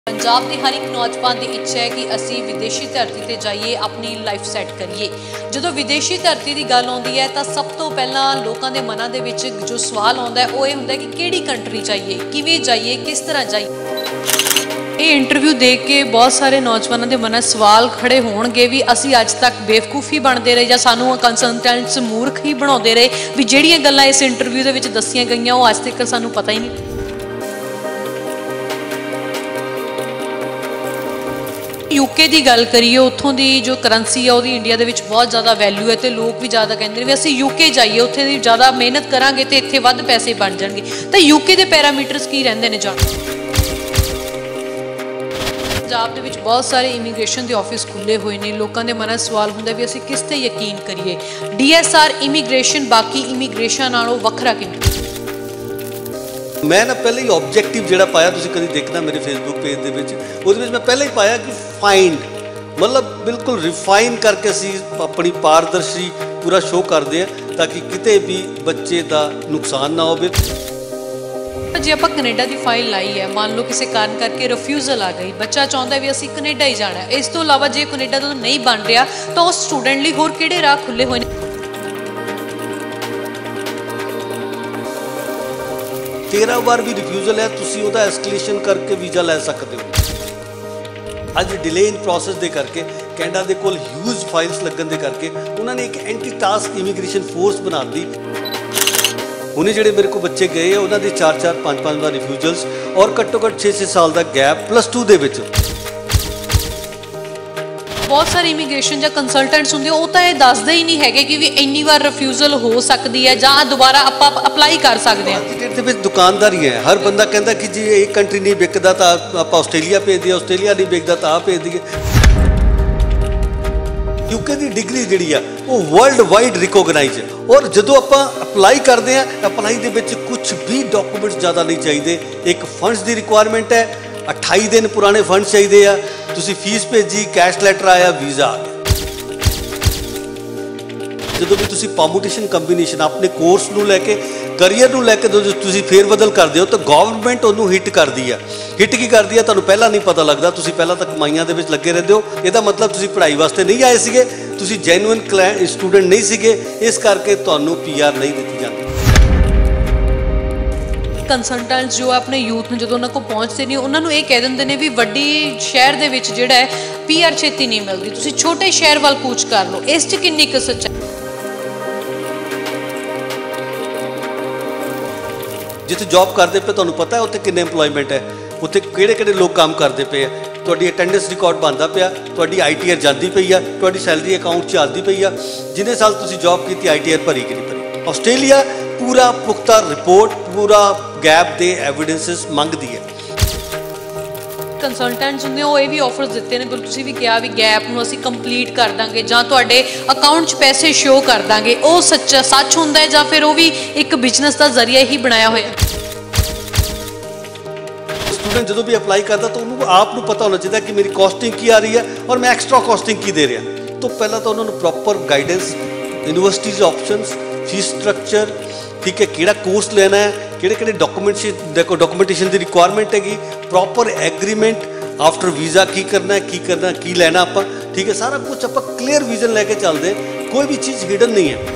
पंजाब के हर एक नौजवान की इच्छा है कि असी विदेशी धरती पर जाइए, अपनी लाइफ सैट करिए। जो विदेशी धरती की गल आती है तो सब तो पहला लोगों के मनां दे विच जो सवाल आता है वो ये होंदा है कि किहड़ी कंट्री जाइए, किवें जाइए, किस तरह जाइए। ये इंटरव्यू देख के बहुत सारे नौजवानों के मन सवाल खड़े होणगे भी असी अज तक बेवकूफ़ ही बनते रहे या सानू कंसलटेंट्स मूर्ख ही बनाते रहे भी जिहड़ियां गल्लां इस इंटरव्यू दे विच दस्सियां गईयां वो अज तक सानू पता ही नहीं। यूके की गल करिए, उत्थों की जो करंसी है वो इंडिया के बहुत ज़्यादा वैल्यू है तो लोग भी ज़्यादा कहते हैं भी असीं यूके जाइए, उत्थे दी ज़्यादा मेहनत करांगे तो इत्थे वध पैसे बन जाएंगे। तो यूके के पैरामीटर्स की रहिंदे ने जाण। पंजाब दे विच बहुत सारे इमीग्रेशन के ऑफिस खुले हुए हैं, लोगों के मन सवाल होंदा भी असीं किस ते यकीन करिए। DSR इमीग्रेशन बाकी इमीग्रेशन नालों वखरा किवें? मैं ना पहले ही ऑब्जेक्टिव जिहड़ा पाया, तुसीं कदी देखना मेरे फेसबुक पेज दे विच, उहदे विच मैं पहले ही पाया कि फाइंड मतलब बिल्कुल रिफाइन करके असीं अपनी पारदर्शी पूरा शो करते हैं ताकि किते भी बच्चे का नुकसान ना होवे। जे आपां कनेडा की फाइल लाई है, मान लो किसी कारण करके रिफ्यूजल आ गई, बच्चा चाहता है भी असीं कनेडा ही जाना है, इस तो इलावा जे कनेडा तो नहीं बन रहा तो उस स्टूडेंट लई होर किहड़े राह खुले हुए हैं? 13 बार भी रिफ्यूजल है, तुसीं उहदा एस्कलेशन करके वीज़ा लै सकते हो। अज डिले इन प्रोसैस दे करके कैनेडा दे कोल ह्यूज फाइल्स लगन दे करके उन्होंने एक एंटी टास्क इमीग्रेशन फोर्स बना दी। उन्हें जिहड़े मेरे को बच्चे गए हैं उन्होंने 4-4, 5-5 बार रिफ्यूजल्स और घट्टो घट्ट 6-6 साल का गैप +2 दे विच। बहुत सारे इमीग्रेशन या कंसलटेंट्स होंगे वो तो ये दसदे ही नहीं है कि भी इन्नी बार रिफ्यूजल हो सकती है या दोबारा आप अपलाई कर सकते हैं। दुकानदारी है, हर बंदा कहता कि जी एक कंट्री नहीं बिकता तो आप आस्ट्रेलिया भेज दिए, आस्ट्रेलिया नहीं बिकता तो आप भेज दिए। यूके की डिग्री जी वो वर्ल्ड वाइड रिकोगनाइज है और जो आप अपलाई करते हैं अपलाई के कुछ भी डॉक्यूमेंट्स ज़्यादा नहीं चाहिए। एक फंड्स की रिक्वायरमेंट है, 28 दिन पुराने फंड चाहिए आ, तुसी फीस भेजी, कैश लैटर आया, वीज़ा आ गया। जो भी तुसी परमुटेशन कंबीनेशन अपने कोर्स नूं लैके करियर नूं लैके जो तुसी फेर बदल करते हो तो गवर्नमेंट उन्होंने हिट करती है। हिट की करती है तुहानूं पहला नहीं पता लगता, तुसी पहला तक कमाइयां दे विच लगे रहते हो। इसदा मतलब तुसी पढ़ाई वास्ते नहीं आए सीगे, तुसी जेन्युइन स्टूडेंट नहीं सीगे, इस करके तुहानूं PR नहीं दी जाती। कंसलटेंट्स जो अपने यूथ में जो उन्होंने को पहुँचते नहीं उन्होंने ये कह देंगे ने भी वड्डी शहर दे विच जिहड़ा है PR छेती नहीं मिलती, तुसी छोटे शहर वाल कूच कर लो। इस च किन्नी क सच्चाई? जिथे जॉब करते पे तुहानूं पता है उत्थे किन्ने एम्पलॉयमेंट है, उत्थे किहड़े लोग काम करते पे है, तुहाडी अटेंडेंस रिकॉर्ड बनता पिया, तुहाडी ITR जाती पई है, तुहाडी सैलरी अकाउंट च आती पई है, जिन्हें साल तुसी जॉब की ITR भरी कि नहीं भरी। आस्ट्रेलिया पूरा पुख्ता रिपोर्ट पूरा गैप दे एविडेंसिस मंगती है। कंसलटेंट्स होंगे वो ये भी ऑफर्स दिते हैं, बिल्कुल तुसीं भी कहा भी गैप नूं असीं कंप्लीट कर देंगे जां तुहाडे अकाउंट 'च पैसे शो कर देंगे। वो सच्चा सच होंदा है जां फिर वो भी एक बिजनेस का जरिया ही बनाया होया? स्टूडेंट जो भी अप्लाई करता तो उन्होंने आपको पता होना चाहिए कि मेरी कॉस्टिंग की आ रही है और मैं एक्स्ट्रा कॉस्टिंग की दे रहा। तो पहला तो उन्होंने proper guidance, universities options, fees structure, ठीक है, किहड़ा कोर्स लेना है, किहड़े डॉक्यूमेंटेशन की रिक्वायरमेंट हैगी, प्रॉपर एग्रीमेंट आफ्टर वीज़ा की करना है, की लेना आप, ठीक है, सारा कुछ आप क्लीयर विजन लैके चलते हैं, कोई भी चीज़ हिडन नहीं है।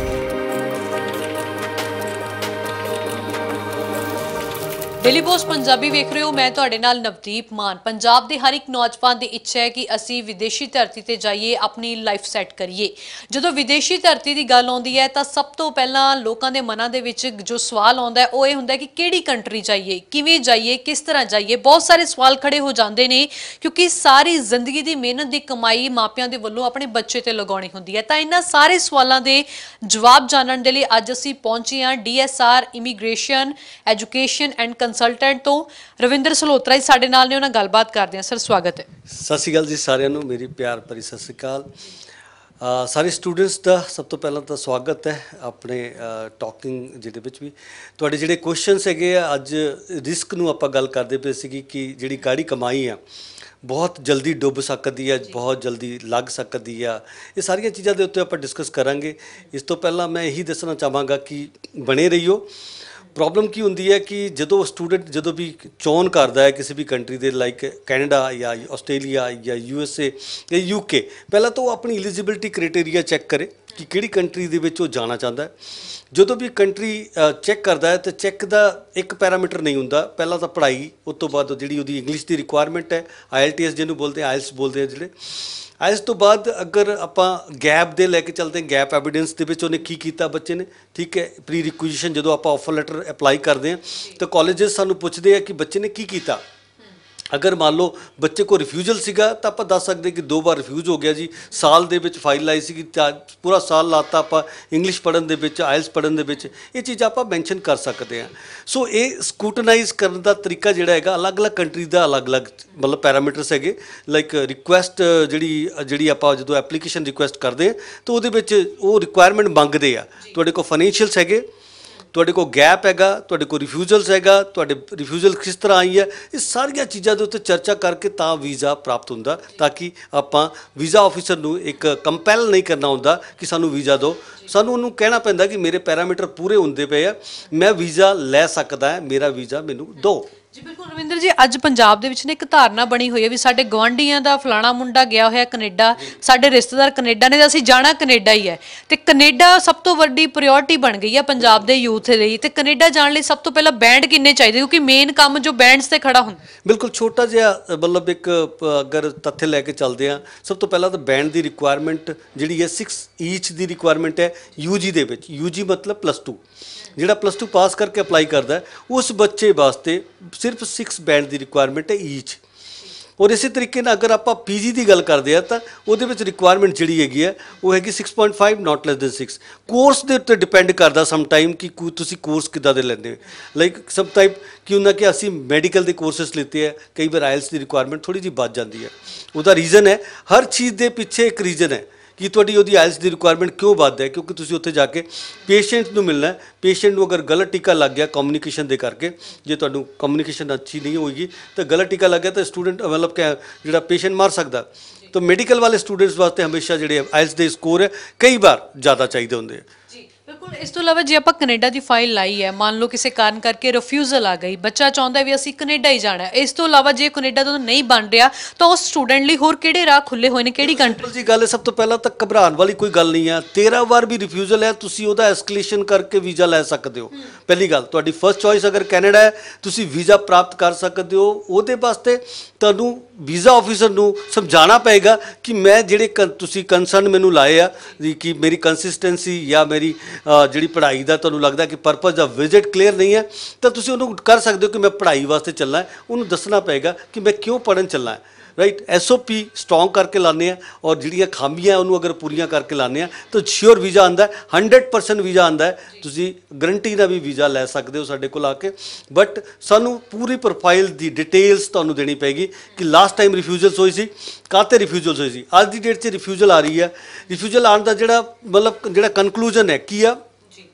डेली पोस्ट पंजाबी वेख रहे हो, मैं तुहाडे नाल नवदीप मान। पंजाब के हर एक नौजवान की इच्छा है कि असी विदेशी धरती पर जाइए, अपनी लाइफ सैट करिए। जो विदेशी धरती की गल आती है तो सब तो पहला लोगों के मनां दे विच जो सवाल आता है वो ये होंदा है कि किहड़ी कंट्री जाइए, किवें जाइए, किस तरह जाइए। बहुत सारे सवाल खड़े हो जाते हैं क्योंकि सारी जिंदगी की मेहनत की कमाई मापियां दे वल्लों अपने बच्चे ते लगाउणी हुंदी है। तो इन्हां सारे सवालों के जवाब जानने के लिए अज असीं पहुंचे हाँ DSR immigration education and consultant तो रविंदर सलोत्रा जी साडे नाल ने, उन्हां गलबात करदे हां। सर स्वागत है। सत श्री अकाल जी सारिਆਂ ਨੂੰ, मेरी प्यार भरी सत श्री अकाल। सारे स्टूडेंट्स का सब तो पहला तो स्वागत है अपने टॉकिंग जिहदे विच भी तुहाडे जिहड़े क्वेश्चनस हैगे अज रिस्क नूं आपां गल करदे पए सीगी कि जिहड़ी गाड़ी कमाई आ बहुत जल्दी डुब सकती है, बहुत जल्दी लग सकती है, ये सारिया चीज़ों के उत्ते आपां डिस्कस करांगे। इस तो पहला मैं यही दसना चाहांगा कि बने रहियो। ਪ੍ਰੋਬਲਮ ਕੀ ਹੁੰਦੀ ਹੈ ਕਿ ਜਦੋਂ ਸਟੂਡੈਂਟ ਜਦੋਂ ਵੀ ਚੋਣ ਕਰਦਾ ਹੈ ਕਿਸੇ ਵੀ ਕੰਟਰੀ ਦੇ ਲਾਈਕ ਕੈਨੇਡਾ ਜਾਂ ਆਸਟ੍ਰੇਲੀਆ ਜਾਂ USA ਜਾਂ UK, ਪਹਿਲਾਂ ਤਾਂ ਉਹ ਆਪਣੀ ਐਲੀਜੀਬਿਲਟੀ ਕ੍ਰਾਈਟੇਰੀਆ ਚੈੱਕ ਕਰੇ ਕਿ ਕਿਹੜੀ ਕੰਟਰੀ ਦੇ ਵਿੱਚ ਉਹ ਜਾਣਾ ਚਾਹੁੰਦਾ ਹੈ। ਜਦੋਂ ਵੀ ਕੰਟਰੀ ਚੈੱਕ ਕਰਦਾ ਹੈ ਤਾਂ ਚੈੱਕ ਦਾ ਇੱਕ ਪੈਰਾਮੀਟਰ ਨਹੀਂ ਹੁੰਦਾ, ਪਹਿਲਾਂ ਤਾਂ ਪੜ੍ਹਾਈ, ਉਸ ਤੋਂ ਬਾਅਦ ਜਿਹੜੀ ਉਹਦੀ ਇੰਗਲਿਸ਼ ਦੀ ਰਿਕੁਆਇਰਮੈਂਟ ਹੈ, IELTS ਜਿਹਨੂੰ ਬੋਲਦੇ ਆ, IELTS ਬੋਲਦੇ ਆ ਜਿਹੜੇ। IELTS ਤੋਂ ਬਾਅਦ ਅਗਰ ਆਪਾਂ ਗੈਪ ਦੇ ਲੈ ਕੇ ਚੱਲਦੇ ਹਾਂ, ਗੈਪ ਐਵੀਡੈਂਸ ਦੇ ਵਿੱਚ ਉਹਨੇ ਕੀ ਕੀਤਾ ਬੱਚੇ ਨੇ, ਠੀਕ ਹੈ। ਪ੍ਰੀ ਰਿਕੁਜੀਸ਼ਨ ਜਦੋਂ ਆਪਾਂ ਆਫਰ ਲੈਟਰ ਅਪਲਾਈ ਕਰਦੇ ਹਾਂ ਤਾਂ ਕਾਲਜਸ ਸਾਨੂੰ ਪੁੱਛਦੇ ਆ ਕਿ ਬੱਚੇ ਨੇ ਕੀ ਕੀਤਾ। ਅਗਰ ਮੰਨ ਲਓ ਬੱਚੇ ਕੋ ਰਿਫਿਊਜ਼ਲ ਸੀਗਾ ਤਾਂ ਆਪਾਂ ਦੱਸ ਸਕਦੇ ਕਿ 2 ਵਾਰ ਰਿਫਿਊਜ਼ ਹੋ ਗਿਆ ਜੀ, ਸਾਲ ਦੇ ਵਿੱਚ ਫਾਈਲ ਲਾਈ ਸੀਗੀ, ਪੂਰਾ ਸਾਲ ਲਾਤਾ ਆਪਾਂ ਇੰਗਲਿਸ਼ ਪੜ੍ਹਨ ਦੇ ਵਿੱਚ, IELTS ਪੜ੍ਹਨ ਦੇ ਵਿੱਚ, ਇਹ ਚੀਜ਼ਾਂ ਆਪਾਂ ਮੈਂਸ਼ਨ ਕਰ ਸਕਦੇ ਹਾਂ। ਸੋ ਇਹ ਸਕੂਟਨਾਈਜ਼ ਕਰਨ ਦਾ ਤਰੀਕਾ ਜਿਹੜਾ ਹੈਗਾ ਅਲੱਗ-ਅਲੱਗ ਕੰਟਰੀ ਦਾ ਅਲੱਗ-ਅਲੱਗ ਮਤਲਬ ਪੈਰਾਮੀਟਰਸ ਹੈਗੇ। ਲਾਈਕ ਰਿਕੁਐਸਟ ਜਿਹੜੀ ਆਪਾਂ ਜਦੋਂ ਐਪਲੀਕੇਸ਼ਨ ਰਿਕੁਐਸਟ ਕਰਦੇ ਹਾਂ ਤਾਂ ਉਹਦੇ ਵਿੱਚ ਉਹ ਰਿਕੁਆਇਰਮੈਂਟ ਮੰਗਦੇ ਆ, ਤੁਹਾਡੇ ਕੋਲ ਫਾਈਨੈਂਸ਼ੀਅਲਸ ਹੈਗੇ, ਤੁਹਾਡੇ ਕੋਲ ਗੈਪ ਹੈਗਾ, ਤੁਹਾਡੇ ਕੋਲ ਰਿਫਿਊਜ਼ਲਸ ਹੈਗਾ, ਤੁਹਾਡੇ ਰਿਫਿਊਜ਼ਲ ਕਿਸ ਤਰ੍ਹਾਂ ਆਈ ਹੈ, ਇਹ ਸਾਰੀਆਂ ਚੀਜ਼ਾਂ ਦੇ ਉੱਤੇ ਚਰਚਾ ਕਰਕੇ ਤਾਂ ਵੀਜ਼ਾ ਪ੍ਰਾਪਤ ਹੁੰਦਾ, ਤਾਂ ਕਿ ਆਪਾਂ ਵੀਜ਼ਾ ਆਫਿਸਰ ਨੂੰ ਇੱਕ ਕੰਪੈਲ ਨਹੀਂ ਕਰਨਾ ਹੁੰਦਾ ਕਿ ਸਾਨੂੰ ਵੀਜ਼ਾ ਦਿਓ। ਸਾਨੂੰ ਉਹਨੂੰ ਕਹਿਣਾ ਪੈਂਦਾ ਕਿ ਮੇਰੇ ਪੈਰਾਮੀਟਰ ਪੂਰੇ ਹੁੰਦੇ ਪਏ ਆ, ਮੈਂ ਵੀਜ਼ਾ ਲੈ ਸਕਦਾ ਹੈ, ਮੇਰਾ ਵੀਜ਼ਾ ਮੈਨੂੰ ਦਿਓ। ਜੀ ਬਿਲਕੁਲ ਰਵਿੰਦਰ ਜੀ, ਅੱਜ ਪੰਜਾਬ ਦੇ ਵਿੱਚ ਨੇ ਇੱਕ ਧਾਰਨਾ ਬਣੀ ਹੋਈ ਹੈ ਵੀ ਸਾਡੇ ਗਵਾਂਢੀਆਂ ਦਾ ਫਲਾਣਾ ਮੁੰਡਾ ਗਿਆ ਹੋਇਆ ਕੈਨੇਡਾ, ਸਾਡੇ ਰਿਸ਼ਤੇਦਾਰ ਕੈਨੇਡਾ ਨੇ, ਤਾਂ ਅਸੀਂ ਜਾਣਾ ਕੈਨੇਡਾ ਹੀ ਹੈ। ਤੇ ਕੈਨੇਡਾ ਸਭ ਤੋਂ ਵੱਡੀ ਪ੍ਰਾਇੋਰਟੀ ਬਣ ਗਈ ਹੈ ਪੰਜਾਬ ਦੇ ਯੂਥ ਲਈ। ਤੇ ਕੈਨੇਡਾ ਜਾਣ ਲਈ ਸਭ ਤੋਂ ਪਹਿਲਾਂ ਬੈਂਡ ਕਿੰਨੇ ਚਾਹੀਦੇ, ਕਿਉਂਕਿ ਮੇਨ ਕੰਮ ਜੋ ਬੈਂਡਸ ਤੇ ਖੜਾ ਹੁੰਦਾ। ਬਿਲਕੁਲ ਛੋਟਾ ਜਿਹਾ ਮਤਲਬ ਇੱਕ ਅਗਰ ਤੱਥ ਲੈ ਕੇ ਚੱਲਦੇ ਹਾਂ, ਸਭ ਤੋਂ ਪਹਿਲਾਂ ਤਾਂ ਬੈਂਡ ਦੀ ਰਿਕੁਆਇਰਮੈਂਟ ਜਿਹੜੀ ਹੈ 6 ਈਚ ਦੀ ਰਿਕੁਆਇਰਮੈਂਟ ਹੈ UG ਦੇ ਵਿੱਚ। UG ਮਤਲਬ +2, ਜਿਹੜਾ +2 ਪਾਸ ਕਰਕੇ ਅਪਲਾਈ ਕਰਦਾ ਉਸ ਬੱਚੇ ਵਾਸਤੇ ਸਿਰਫ 6 ਬੈਂਡ ਦੀ ਰਿਕੁਆਇਰਮੈਂਟ ਹੈ ਈਚ। ਔਰ ਇਸੇ ਤਰੀਕੇ ਨਾਲ ਅਗਰ ਆਪਾਂ PG ਦੀ ਗੱਲ ਕਰਦੇ ਹਾਂ ਤਾਂ ਉਹਦੇ ਵਿੱਚ ਰਿਕੁਆਇਰਮੈਂਟ ਜਿਹੜੀ ਹੈਗੀ ਹੈ ਉਹ ਹੈਗੀ 6.5 ਨਾਟ ਲੈਸ ਦੈਨ 6। ਕੋਰਸ ਦੇ ਉੱਤੇ ਡਿਪੈਂਡ ਕਰਦਾ ਸਮ ਟਾਈਮ ਕਿ ਤੁਸੀਂ ਕੋਰਸ ਕਿੱਦਾਂ ਦੇ ਲੈਂਦੇ ਹੋ। ਲਾਈਕ ਸਮ ਟਾਈਮ ਕੀ ਹੁੰਦਾ ਕਿ ਅਸੀਂ ਮੈਡੀਕਲ ਦੇ ਕੋਰਸਿਸ ਲਿੱਤੇ ਹੈ, ਕਈ ਵਾਰ IELTS ਦੀ ਰਿਕੁਆਇਰਮੈਂਟ ਥੋੜ੍ਹੀ ਜਿਹੀ ਵੱਧ ਜਾਂਦੀ ਹੈ। ਉਹਦਾ ਰੀਜ਼ਨ ਹੈ, ਹਰ ਚੀਜ਼ ਦੇ ਪਿੱਛੇ ਇੱਕ ਰੀਜ਼ਨ ਹੈ ਕਿ ਤੁਹਾਡੀ ਉਹਦੀ IELTS ਦੀ ਰਿਕੁਆਇਰਮੈਂਟ ਕਿਉਂ ਵੱਧ ਹੈ, ਕਿਉਂਕਿ ਤੁਸੀਂ ਉੱਥੇ ਜਾ ਕੇ ਪੇਸ਼ੈਂਟ ਨੂੰ ਮਿਲਣਾ ਹੈ। ਪੇਸ਼ੈਂਟ ਨੂੰ ਅਗਰ ਗਲਤ ਟੀਕਾ ਲੱਗ ਗਿਆ ਕਮਿਊਨੀਕੇਸ਼ਨ ਦੇ ਕਰਕੇ, ਜੇ ਤੁਹਾਨੂੰ ਕਮਿਊਨੀਕੇਸ਼ਨ ਅੱਛੀ ਨਹੀਂ ਹੋਏਗੀ ਤਾਂ ਗਲਤ ਟੀਕਾ ਲੱਗ ਗਿਆ ਤਾਂ ਸਟੂਡੈਂਟ ਮਤਲਬ ਕਿ ਜਿਹੜਾ ਪੇਸ਼ੈਂਟ ਮਰ ਸਕਦਾ। ਤਾਂ ਮੈਡੀਕਲ ਵਾਲੇ ਸਟੂਡੈਂਟਸ ਵਾਸਤੇ ਹਮੇਸ਼ਾ ਜਿਹੜੇ IELTS ਦੇ ਸਕੋਰ ਹੈ ਕਈ ਵਾਰ ਜ਼ਿਆਦਾ ਚਾਹੀਦੇ ਹੁੰਦੇ ਆ। ਬਿਲਕੁਲ। ਇਸ ਤੋਂ ਇਲਾਵਾ ਜੇ ਆਪਾਂ ਕੈਨੇਡਾ ਦੀ ਫਾਈਲ ਲਾਈ ਹੈ, ਮੰਨ ਲਓ ਕਿਸੇ ਕਾਰਨ ਕਰਕੇ ਰਿਫਿਊਜ਼ਲ ਆ ਗਈ, ਬੱਚਾ ਚਾਹੁੰਦਾ ਵੀ ਅਸੀਂ ਕੈਨੇਡਾ ਹੀ ਜਾਣਾ ਹੈ, ਇਸ ਤੋਂ ਇਲਾਵਾ ਜੇ ਕੈਨੇਡਾ ਤੋਂ ਨਹੀਂ ਬਣ ਰਿਹਾ ਤਾਂ ਉਸ ਸਟੂਡੈਂਟ ਲਈ ਹੋਰ ਕਿਹੜੇ ਰਾਹ ਖੁੱਲੇ ਹੋਏ ਨੇ, ਕਿਹੜੀ ਕੰਟਰੀ? ਜੀ ਗੱਲ ਹੈ, ਸਭ ਤੋਂ ਪਹਿਲਾਂ ਤਾਂ ਘਬਰਾਉਣ ਵਾਲੀ ਕੋਈ ਗੱਲ ਨਹੀਂ ਹੈ। 13 ਵਾਰ ਵੀ ਰਿਫਿਊਜ਼ਲ ਹੈ, ਤੁਸੀਂ ਉਹਦਾ ਐਸਕੇਲੇਸ਼ਨ ਕਰਕੇ ਵੀਜ਼ਾ ਲੈ ਸਕਦੇ ਹੋ। ਪਹਿਲੀ ਗੱਲ, ਤੁਹਾਡੀ ਫਸਟ ਚੋਇਸ ਅਗਰ ਕੈਨੇਡਾ ਹੈ, ਤੁਸੀਂ ਵੀਜ਼ਾ ਪ੍ਰਾਪਤ ਕਰ ਸਕਦੇ ਹੋ। ਉਹਦੇ ਵਾਸਤੇ ਤੁਹਾਨੂੰ ਵੀਜ਼ਾ ਆਫਿਸਰ ਨੂੰ ਸਮਝਾਉਣਾ ਪਏਗਾ ਕਿ ਮੈਂ ਜਿਹੜੇ ਤੁਸੀਂ ਕੰਸਰਨ ਮੈਨੂੰ ਲਾਏ ਆ ਕਿ ਮੇਰੀ ਕੰਸਿਸਟੈਂਸੀ ਜਾਂ ਮੇਰੀ ਜਿਹੜੀ ਪੜ੍ਹਾਈ ਦਾ ਤੁਹਾਨੂੰ ਲੱਗਦਾ ਕਿ ਪਰਪਸ ਦਾ ਵਿਜ਼ਿਟ ਕਲੀਅਰ ਨਹੀਂ ਹੈ, ਤਾਂ ਤੁਸੀਂ ਉਹਨੂੰ ਕਰ ਸਕਦੇ ਹੋ ਕਿ ਮੈਂ ਪੜ੍ਹਾਈ ਵਾਸਤੇ ਚੱਲਣਾ ਹੈ। ਉਹਨੂੰ ਦੱਸਣਾ ਪਏਗਾ ਕਿ ਮੈਂ ਕਿਉਂ ਪੜ੍ਹਨ ਚੱਲਣਾ ਹੈ। ਰਾਈਟ, SOP ਸਟਰੋਂਗ ਕਰਕੇ ਲਾਉਂਦੇ ਆ ਔਰ ਜਿਹੜੀਆਂ ਖਾਮੀਆਂ ਉਹਨੂੰ ਅਗਰ ਪੂਰੀਆਂ ਕਰਕੇ ਲਾਉਂਦੇ ਆ ਤਾਂ ਸ਼ਿਓਰ ਵੀਜ਼ਾ ਆਉਂਦਾ, 100% ਵੀਜ਼ਾ ਆਉਂਦਾ ਹੈ। ਤੁਸੀਂ ਗਰੰਟੀ ਦਾ ਵੀ ਵੀਜ਼ਾ ਲੈ ਸਕਦੇ ਹੋ ਸਾਡੇ ਕੋਲ ਆ ਕੇ। ਬਟ ਸਾਨੂੰ ਪੂਰੀ ਪ੍ਰੋਫਾਈਲ ਦੀ ਡਿਟੇਲਸ ਤੁਹਾਨੂੰ ਦੇਣੀ ਪਏਗੀ ਕਿ ਲਾਸਟ ਟਾਈਮ ਰਿਫਿਊਜ਼ਲਸ ਹੋਈ ਸੀ, ਕਾਹਤੇ ਰਿਫਿਊਜ਼ਲਸ ਹੋਈ ਸੀ, ਅੱਜ ਦੀ ਡੇਟ 'ਚ ਰਿਫਿਊਜ਼ਲ ਆ ਰਹੀ ਹੈ। ਰਿਫਿਊਜ਼ਲ ਆਉਣ ਦਾ ਜਿਹੜਾ ਕਨਕਲੂਜਨ ਹੈ ਕੀ ਆ,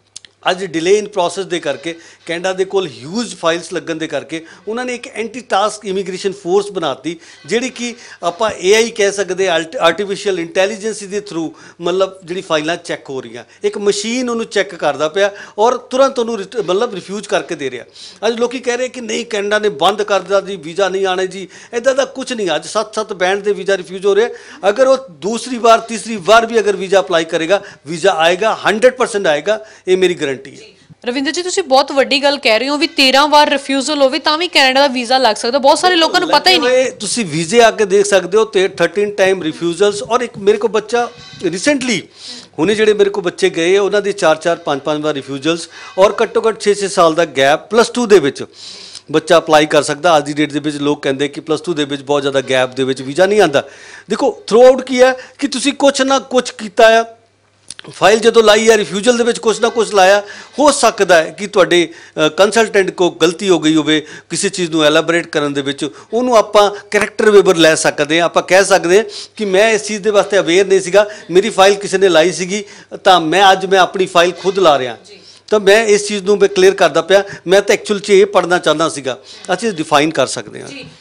ਅੱਜ ਡਿਲੇ ਇਨ ਪ੍ਰੋਸੈਸ ਦੇ ਕਰਕੇ ਕੈਨੇਡਾ ਦੇ ਕੋਲ ਹਿਊਜ ਫਾਈਲਸ ਲੱਗਣ ਦੇ ਕਰਕੇ ਉਹਨਾਂ ਨੇ ਇੱਕ ਐਂਟੀ ਟਾਸਕ ਇਮੀਗ੍ਰੇਸ਼ਨ ਫੋਰਸ ਬਣਾਤੀ, ਜਿਹੜੀ ਕਿ ਆਪਾਂ AI ਕਹਿ ਸਕਦੇ, ਆਰਟੀਫਿਸ਼ੀਅਲ ਇੰਟੈਲੀਜੈਂਸ ਦੇ ਥਰੂ ਮਤਲਬ ਜਿਹੜੀ ਫਾਈਲਾਂ ਚੈੱਕ ਹੋ ਰਹੀਆਂ, ਇੱਕ ਮਸ਼ੀਨ ਉਹਨੂੰ ਚੈੱਕ ਕਰਦਾ ਪਿਆ ਔਰ ਤੁਰੰਤ ਉਹਨੂੰ ਮਤਲਬ ਰਿਫਿਊਜ਼ ਕਰਕੇ ਦੇ ਰਿਹਾ। ਅੱਜ ਲੋਕੀ ਕਹਿ ਰਹੇ ਕਿ ਨਹੀਂ ਕੈਨੇਡਾ ਨੇ ਬੰਦ ਕਰ ਦਿੱਤਾ ਜੀ, ਵੀਜ਼ਾ ਨਹੀਂ ਆਣੇ ਜੀ, ਇੱਦਾਂ ਦਾ ਕੁਝ ਨਹੀਂ। ਅੱਜ 7 ਬੈਂਡ ਦੇ ਵੀਜ਼ਾ ਰਿਫਿਊਜ਼ ਹੋ ਰਿਹਾ। ਅਗਰ ਉਹ ਦੂਸਰੀ ਵਾਰ ਤੀਸਰੀ ਵਾਰ ਵੀ ਅਗਰ ਵੀਜ਼ਾ ਅਪਲਾਈ ਕਰੇਗਾ, ਵੀਜ਼ਾ ਆਏਗਾ, 100% ਆਏਗਾ, ਇਹ ਮੇਰੀ ਗਰੰਟੀ ਹੈ। ਰਵਿੰਦਰ ਜੀ, ਤੁਸੀਂ ਬਹੁਤ ਵੱਡੀ ਗੱਲ ਕਹਿ ਰਹੇ ਹੋ ਵੀ 13 ਵਾਰ ਰਿਫਿਊਜ਼ਲ ਹੋਵੇ ਤਾਂ ਵੀ ਕੈਨੇਡਾ ਦਾ ਵੀਜ਼ਾ ਲੱਗ ਸਕਦਾ। ਬਹੁਤ ਸਾਰੇ ਲੋਕਾਂ ਨੂੰ ਪਤਾ ਹੀ ਨਹੀਂ। ਤੁਸੀਂ ਵੀਜ਼ੇ ਆ ਕੇ ਦੇਖ ਸਕਦੇ ਹੋ ਤੇ 13 ਟਾਈਮ ਰਿਫਿਊਜ਼ਲਸ। ਔਰ ਇੱਕ ਮੇਰੇ ਕੋਲ ਬੱਚਾ ਰੀਸੈਂਟਲੀ ਹੁਣੇ ਜਿਹੜੇ ਮੇਰੇ ਕੋਲ ਬੱਚੇ ਗਏ ਉਹਨਾਂ ਦੀ 4-4 5-5 ਵਾਰ ਰਿਫਿਊਜ਼ਲਸ ਔਰ ਘੱਟੋ ਘੱਟ 6-6 ਸਾਲ ਦਾ ਗੈਪ +2 ਦੇ ਵਿੱਚ ਬੱਚਾ ਅਪਲਾਈ ਕਰ ਸਕਦਾ। ਅੱਜ ਦੀ ਡੇਟ ਦੇ ਵਿੱਚ ਲੋਕ ਕਹਿੰਦੇ ਕਿ +2 ਦੇ ਵਿੱਚ ਬਹੁਤ ਜ਼ਿਆਦਾ ਗੈਪ ਦੇ ਵਿੱਚ ਵੀਜ਼ਾ ਨਹੀਂ ਆਉਂਦਾ। ਦੇਖੋ ਥਰੂ ਆਊਟ ਕੀ ਹੈ ਕਿ ਤੁਸੀਂ ਕੁਛ ਨਾ ਕੁਛ ਕੀਤਾ ਆ, ਫਾਈਲ ਜਦੋਂ ਲਾਈ ਹੈ ਰਿਫਿਊਜ਼ਲ ਦੇ ਵਿੱਚ ਕੁਛ ਨਾ ਕੁਛ ਲਾਇਆ। ਹੋ ਸਕਦਾ ਹੈ ਕਿ ਤੁਹਾਡੇ ਕੰਸਲਟੈਂਟ ਕੋ ਗਲਤੀ ਹੋ ਗਈ ਹੋਵੇ ਕਿਸੇ ਚੀਜ਼ ਨੂੰ ਐਲਾਬੋਰੇਟ ਕਰਨ ਦੇ ਵਿੱਚ, ਉਹਨੂੰ ਆਪਾਂ ਕਰੈਕਟਰ ਵੇਵਰ ਲੈ ਸਕਦੇ ਹਾਂ। ਆਪਾਂ ਕਹਿ ਸਕਦੇ ਹਾਂ ਕਿ ਮੈਂ ਇਸ ਚੀਜ਼ ਦੇ ਵਾਸਤੇ ਅਵੇਅਰ ਨਹੀਂ ਸੀਗਾ, ਮੇਰੀ ਫਾਈਲ ਕਿਸੇ ਨੇ ਲਾਈ ਸੀਗੀ ਤਾਂ ਮੈਂ ਆਪਣੀ ਫਾਈਲ ਖੁਦ ਲਾ ਰਿਹਾ, ਤਾਂ ਮੈਂ ਇਸ ਚੀਜ਼ ਨੂੰ ਮੈਂ ਕਲੀਅਰ ਕਰਦਾ ਪਿਆ, ਮੈਂ ਤਾਂ ਐਕਚੁਅਲ 'ਚ ਇਹ ਪੜ੍ਹਨਾ ਚਾਹੁੰਦਾ ਸੀਗਾ। ਅਸੀਂ ਡਿਫਾਈਨ ਕਰ ਸਕਦੇ ਹਾਂ। ਜੀ ਬਿਲਕੁਲ ਰਵਿੰਦਰ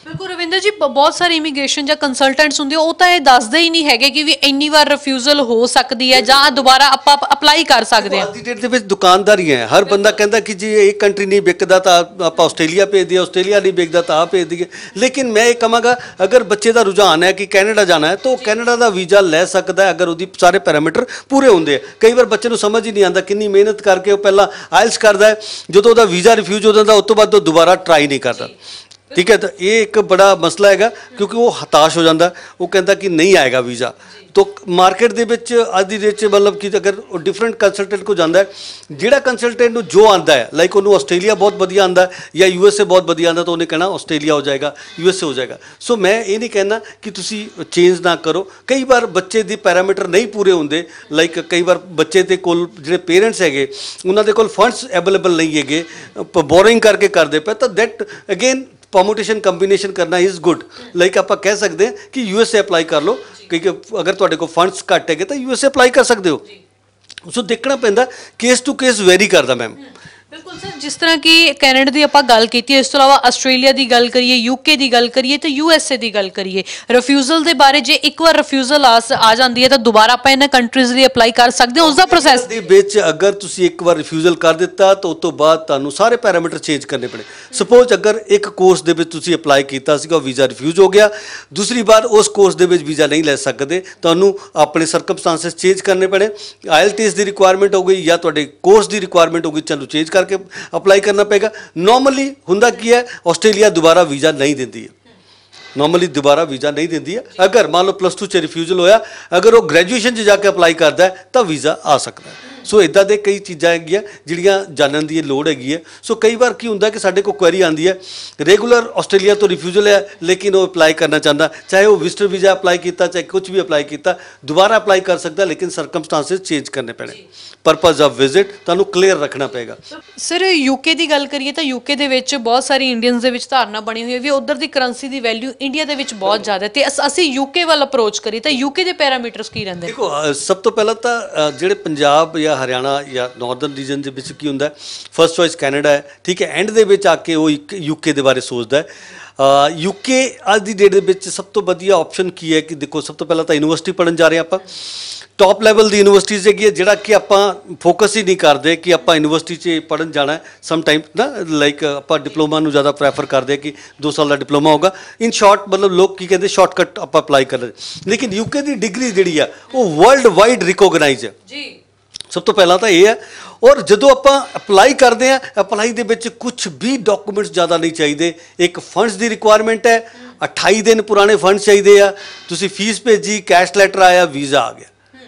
ਰਵਿੰਦਰ ਜੀ ਬਹੁਤ ਸਾਰੇ ਇਮੀਗ੍ਰੇਸ਼ਨ ਜਾਂ ਕੰਸਲਟੈਂਟਸ ਹੁੰਦੇ ਉਹ ਤਾਂ ਇਹ ਦੱਸਦੇ ਹੀ ਨਹੀਂ ਹੈਗੇ ਕਿ ਵੀ ਇੰਨੀ ਵਾਰ ਰਿਫਿਊਜ਼ਲ ਹੋ ਸਕਦੀ ਹੈ ਜਾਂ ਦੁਬਾਰਾ ਆਪਾਂ ਅਪਲਾਈ ਕਰ ਸਕਦੇ ਹਾਂ। ਅੱਜ ਦੀ ਡੇਟ ਦੇ ਵਿੱਚ ਦੁਕਾਨਦਾਰੀ ਹੈ, ਹਰ ਬੰਦਾ ਕਹਿੰਦਾ ਕਿ ਜੀ ਇਹ ਕੰਟਰੀ ਨਹੀਂ ਵਿਕਦਾ ਤਾਂ ਆਪਾਂ ਆਸਟ੍ਰੇਲੀਆ ਭੇਜ ਦਈਏ, ਆਸਟ੍ਰੇਲੀਆ ਨਹੀਂ ਵਿਕਦਾ ਤਾਂ ਭੇਜ ਦਈਏ। ਲੇਕਿਨ ਮੈਂ ਇਹ ਕਹਾਂਗਾ ਅਗਰ ਬੱਚੇ ਦਾ ਰੁਝਾਨ ਹੈ ਕਿ ਕੈਨੇਡਾ ਜਾਣਾ ਹੈ ਤਾਂ ਉਹ ਕੈਨੇਡਾ ਦਾ ਵੀਜ਼ਾ ਲੈ ਸਕਦਾ ਹੈ ਅਗਰ ਉਹਦੀ ਸਾਰੇ ਪੈਰਾਮੀਟਰ ਪੂਰੇ ਹੁੰਦੇ ਆ। ਕਈ ਵਾਰ ਬੱਚੇ ਨੂੰ ਸਮਝ ਹੀ ਨਹੀਂ ਆਉਂਦਾ, ਕਿੰਨੀ ਮਿਹਨਤ ਕਰਕੇ ਉਹ ਪਹਿਲਾਂ ਆਇਲਸ ਕਰਦਾ ਹੈ, ਜਦੋਂ ਉਹਦਾ ਵੀਜ਼ਾ ਰਿਫਿਊਜ਼ ਹੋ ਜਾਂਦਾ ਉਸ ਤੋਂ ਬਾਅਦ ਉਹ ਦੁਬਾਰਾ ਟਰਾਈ ਨਹੀਂ ਕਰਦਾ। ठीक है, तो ये एक बड़ा मसला है क्योंकि वो हताश हो जाता, वो कहता कि नहीं आएगा वीज़ा। तो मार्केट के विच अज की डेट मतलब कि अगर डिफरेंट कंसलटेंट को जाता है, जिहड़ा कंसलटेंट जो आता है लाइक उन्होंने आस्ट्रेलिया बहुत वधिया आंदा या USA बहुत वधिया आंदा तो उन्हें कहना आस्ट्रेलिया हो जाएगा, USA हो जाएगा। सो मैं ये नहीं कहना कि तुसी चेंज ना करो। कई बार बच्चे दी पैरामीटर नहीं पूरे होंदे, लाइक कई बार बच्चे दे कोल जिहड़े पेरेंट्स हैगे उन्हां दे कोल फंड्स अवेलेबल नहीं हैगे, बोरिंग करके करदे पे, तो दैट अगेन परमुटेशन कंबीनेशन करना इज़ गुड। लाइक आप कह सकते हैं कि USA अप्लाई कर लो, क्योंकि अगर तुहाडे कोल फंड्स घट है तो USA अप्लाई कर सकते हो। सो देखना पैंदा, केस टू केस वेरी करदा मैम। बिल्कुल सर, जिस तरह की कैनेडा की आपां गल कीती, इस तो इलावा आस्ट्रेलिया की गल करिए, UK की गल करिए तो USA की गल करिए, रिफ्यूजल के बारे जे एक बार रिफ्यूजल आ जाती है तो दोबारा आप इन्हां कंट्रीज़ लिए अप्लाई कर सकते हो। उसका प्रोसैस दे विच अगर तुसी एक बार रिफ्यूजल कर दिता तो उस तो बाद तुहानूं सारे पैरामीटर चेंज करने पड़े। सपोज अगर एक कोर्स दे विच तुसी अप्लाई कीता सीगा, वीज़ा रिफ्यूज हो गया, दूसरी बार उस कोर्स दे विच वीज़ा नहीं लै सकते, तुहानूं अपने सर्कमस्टांसिस चेंज करने पड़े। IELTS की रिक्वायरमेंट हो गई या तुहाडे कोर्स की रिक्वायरमेंट हो गई, चलो चेंज करके अप्लाई करना पेगा। नॉर्मली हुंदा की है, आस्ट्रेलिया दोबारा वीज़ा नहीं देती है, नॉर्मली दोबारा वीज़ा नहीं देती है। अगर मान लो +2 च रिफ्यूजल होया, अगर वो ग्रैजुएशन च जाके अप्लाई करता है तो वीज़ा आ सकता है। सो इदा दे कई चीज़ां हैगियां जिहड़ियां जानन दी लोड़ हैगी है। सो कई बार की हुंदा कि साडे कोल क्वेरी आंदी है, रेगूलर आस्ट्रेलिया तो रिफ्यूजल है लेकिन वो अप्लाई करना चाहता, चाहे वो विजिटर वीज़ा अप्लाई किया चाहे कुछ भी अप्लाई किया, दोबारा अप्लाई कर सकता, लेकिन सर्कमस्टांसिस चेंज करने पैने। परपज़ ऑफ विजिट तुहानूं क्लीयर रखना पेगा। सर UK की गल करिए तो UK दे विच बहुत सारी इंडियंस दे विच धारणा बनी हुई है भी उधर की करंसी की वैल्यू इंडिया दे विच बहुत ज़्यादा है, तो असीं UK वाल अप्रोच करिए तो UK के पैरामीटर्स की रहंदे? देखो सब तो पहला तो जिहड़े पंजाब या हरियाणा या नॉर्दर्न रीजन के विच की हुंदा है, फर्स्ट चॉइस कैनेडा है, ठीक है, एंड दे विच आके वो UK के बारे सोचता है। UK अज की डेट के सब तो वधिया ऑप्शन की है कि देखो सब तो पहला तो यूनिवर्सिटी पढ़न जा रहे हैं आप, टॉप लैवल की यूनिवर्सिटीज़ हैगी है, जिहड़ा कि आपां फोकस ही नहीं करते कि आपां यूनिवर्सिटी च पढ़न जाना है। समटाइम ना लाइक आपां डिप्लोमा नूं ज़्यादा प्रैफर करते हैं कि 2 साल का डिप्लोमा होगा, इन शॉर्ट मतलब लोग की कहते शॉर्टकट आपां अप्लाई कर रहे। लेकिन UK की डिग्री जिहड़ी है वो वर्ल्ड वाइड रिकोगनाइज है जी। सब तो पहला तो ये है, और जो आप अप्लाई करते हैं अप्लाई दे विच कुछ भी डॉक्यूमेंट्स ज़्यादा नहीं चाहिए। एक फंड्स की रिक्वायरमेंट है, 28 दिन पुराने फंड्स चाहिए आ, तुसी फीस भेजी, कैश लैटर आया, वीज़ा आ गया,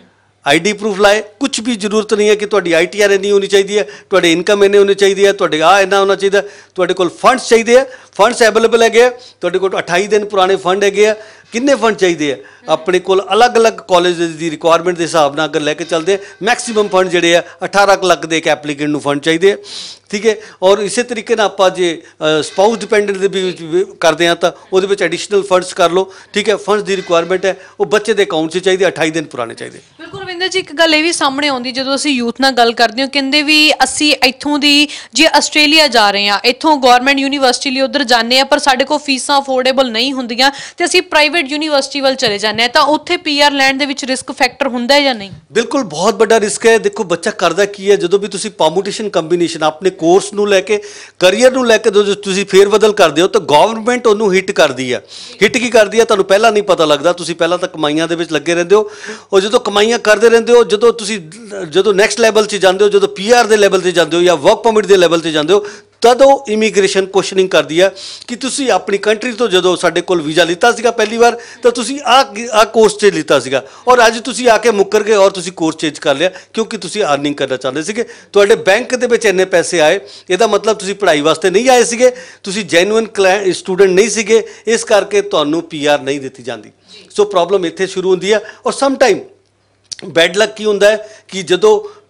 ID प्रूफ लाए, कुछ भी जरूरत नहीं है कि तुहाडी ITR इन्नी होनी चाहिए है, तुहाडे इनकम इन्ने होने चाहिए है, तुहाडे इन्ना होना चाहिए, तुहाडे कोल फंड्स चाहिए है, फंड्स अवेलेबल है, तुहाडे कोल 28 दिन पुराने फंड है, किन्ने फंड चाहिए है, अपने कोल अलग अलग कॉलेज की रिक्वायरमेंट के हिसाब नाल अगर लैके चलते हैं, मैक्सीमम फंड जिहड़े है 18 लाख के एक एप्लीकेंट नूं फंड चाहिए, ठीक है। और इस तरीके नाल आपां जे स्पाउस डिपेंडेंट दे भी करते हैं तो उहदे विच एडिशनल फंड्स कर लो, ठीक है। फंड्स की रिक्वायरमेंट है वो बच्चे के अकाउंट से चाहिए, 28 दिन पुराने चाहिए। बिल्कुल रविंदर जी, एक गल ये भी सामने आउंदी जदों असीं यूथ नाल गल करदे हो, कहंदे भी असीं इत्थों दी जे आस्ट्रेलिया जा रहे हैं, इत्थों गौरमेंट यूनीवर्सिटी लिए उधर जाने पर साडे कोल फीसां अफोर्डेबल नहीं हुंदियां ते असीं प्राइवेट यूनीवर्सिटी वाल चले जाने तो उत्थे PR लैंड दे विच रिस्क फैक्टर हुंदा है या नहीं? बिल्कुल बहुत बड़ा रिस्क है। देखो बच्चा करदा की है, जदों भी तुसीं परमुटेशन कंबीनेशन अपने कोर्स नूं लैके करियर नूं लैके जो तुसीं फेर बदल करदे हो तो गवर्नमेंट उहनूं हिट करदी है। हिट की करदी है तुहानूं पहला नहीं पता लगदा, तुसीं पहला तो कमाइयां दे विच लगे रहिंदे हो, और जदों कमाइयां करदे रहिंदे हो, जदों तुसीं जदों नैक्सट लैवल 'च जांदे हो, जदों PR दे लैवल 'ते जांदे हो या वर्क परमिट दे लैवल 'ते जांदे हो, तदों इमीग्रेशन क्वेश्चनिंग करती है कि तुसी अपनी कंट्री तो जो साडे कोल वीज़ा लिता सीगा पहली बार तो तुसी आ कोर्स च लिता सीगा, और अज तुसी आके मुकर गए और तुसी कोर्स चेंज कर लिया क्योंकि तुसी अर्निंग करना चाहते सीगे, तुहाडे बैंक दे विच इन्ने पैसे आए, इहदा मतलब तुसी पढ़ाई वास्ते नहीं आए सीगे, तुसी जेन्युइन स्टूडेंट नहीं सीगे, इस करके तुहानूं PR नहीं दित्ती जांदी। सो प्रॉब्लम इत्थे शुरू हुंदी है। और सम टाइम बैड लक की हुंदा है कि जदों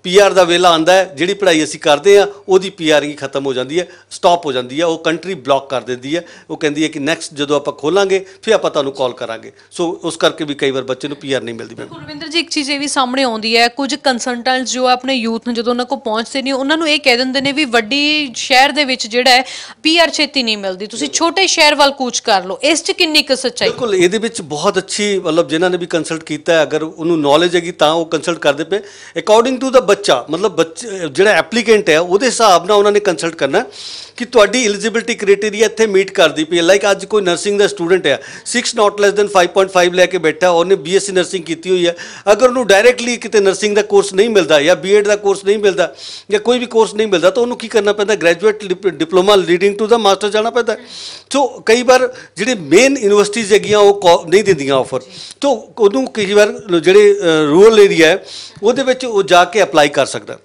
पीआर ਦਾ ਵੇਲਾ ਆਂਦਾ ਹੈ, ਜਿਹੜੀ ਪੜ੍ਹਾਈ ਅਸੀਂ ਕਰਦੇ ਆ ਉਹਦੀ ਪੀਆਰ ਹੀ ਖਤਮ ਹੋ ਜਾਂਦੀ ਹੈ, ਸਟਾਪ ਹੋ ਜਾਂਦੀ ਹੈ, ਉਹ ਕੰਟਰੀ ਬਲੌਕ ਕਰ ਦਿੰਦੀ ਹੈ। ਉਹ ਕਹਿੰਦੀ ਹੈ ਕਿ ਨੈਕਸਟ ਜਦੋਂ ਆਪਾਂ ਖੋਲਾਂਗੇ ਫਿਰ ਆਪਾਂ ਤੁਹਾਨੂੰ ਕਾਲ ਕਰਾਂਗੇ। ਸੋ ਉਸ ਕਰਕੇ ਵੀ ਕਈ ਵਾਰ ਬੱਚੇ ਨੂੰ ਪੀਆਰ ਨਹੀਂ ਮਿਲਦੀ। ਗੁਰਵਿੰਦਰ ਜੀ, ਇੱਕ ਚੀਜ਼ ਇਹ ਵੀ ਸਾਹਮਣੇ ਆਉਂਦੀ ਹੈ, ਕੁਝ ਕੰਸਲਟੈਂਟਸ ਜੋ ਆਪਣੇ ਯੂਥ ਨੂੰ ਜਦੋਂ ਉਹਨਾਂ ਕੋਲ ਪਹੁੰਚਦੇ ਨੇ ਉਹਨਾਂ ਨੂੰ ਇਹ ਕਹਿ ਦਿੰਦੇ ਨੇ ਵੀ ਵੱਡੀ ਸ਼ਹਿਰ ਦੇ ਵਿੱਚ ਜਿਹੜਾ ਹੈ ਪੀਆਰ ਛੇਤੀ ਨਹੀਂ ਮਿਲਦੀ, ਤੁਸੀਂ ਛੋਟੇ ਸ਼ਹਿਰ ਵੱਲ ਕੂਚ ਕਰ ਲਓ। ਇਸ 'ਚ ਕਿੰਨੀ ਕੁ ਸੱਚਾਈ? ਬਿਲਕੁਲ, ਇਹਦੇ ਵਿੱਚ ਬਹੁਤ ਅੱਛੀ ਮਤਲਬ ਜਿਨ੍ਹਾਂ ਨੇ ਵੀ ਕੰਸਲਟ ਕੀਤਾ ਹੈ, ਅਗਰ ਉਹਨੂੰ ਨੌਲੇਜ ਹੈਗੀ ਤਾਂ ਉਹ ਕੰਸਲਟ ਕਰਦੇ ਪਏ ਅਕੋਰਡਿੰਗ ਟੂ ਦਾ ਬੱਚਾ। ਮਤਲਬ ਬੱਚੇ ਜਿਹੜਾ ਐਪਲੀਕੈਂਟ ਹੈ ਉਹਦੇ ਹਿਸਾਬ ਨਾਲ ਉਹਨਾਂ ਨੇ ਕੰਸਲਟ ਕਰਨਾ ਕਿ ਤੁਹਾਡੀ ਐਲੀਜੀਬਿਲਟੀ ਕ੍ਰਾਈਟੇਰੀਆ ਇੱਥੇ ਮੀਟ ਕਰਦੀ ਪਈ ਹੈ। ਲਾਈਕ ਅੱਜ ਕੋਈ ਨਰਸਿੰਗ ਦਾ ਸਟੂਡੈਂਟ ਹੈ 6 ਨਾਟ ਲੈਸ ਦੈਨ 5.5 ਲੈ ਕੇ ਬੈਠਾ, ਉਹਨੇ ਬੀਐਸਸੀ ਨਰਸਿੰਗ ਕੀਤੀ ਹੋਈ ਹੈ, ਅਗਰ ਉਹਨੂੰ ਡਾਇਰੈਕਟਲੀ ਕਿਤੇ ਨਰਸਿੰਗ ਦਾ ਕੋਰਸ ਨਹੀਂ ਮਿਲਦਾ ਜਾਂ ਬੀਐਡ ਦਾ ਕੋਰਸ ਨਹੀਂ ਮਿਲਦਾ ਜਾਂ ਕੋਈ ਵੀ ਕੋਰਸ ਨਹੀਂ ਮਿਲਦਾ ਤਾਂ ਉਹਨੂੰ ਕੀ ਕਰਨਾ ਪੈਂਦਾ, graduate diploma leading to the master ਜਾਣਾ ਪੈਂਦਾ। ਸੋ ਕਈ ਵਾਰ ਜਿਹੜੇ ਮੇਨ ਯੂਨੀਵਰਸਿਟੀਜ਼ ਹੈਗੀਆਂ ਉਹ ਨਹੀਂ ਦਿੰਦੀਆਂ ਆਫਰ, ਤਾਂ ਉਹਨੂੰ ਕਈ ਵਾਰ ਜਿਹੜੇ ਰੂਰਲ ਏਰੀਆ ਹੈ ਉਹਦੇ ਵਿੱਚ ਉਹ ਜਾ ਕੇ ਅਪਲਾਈ ਕਰ ਸਕਦਾ।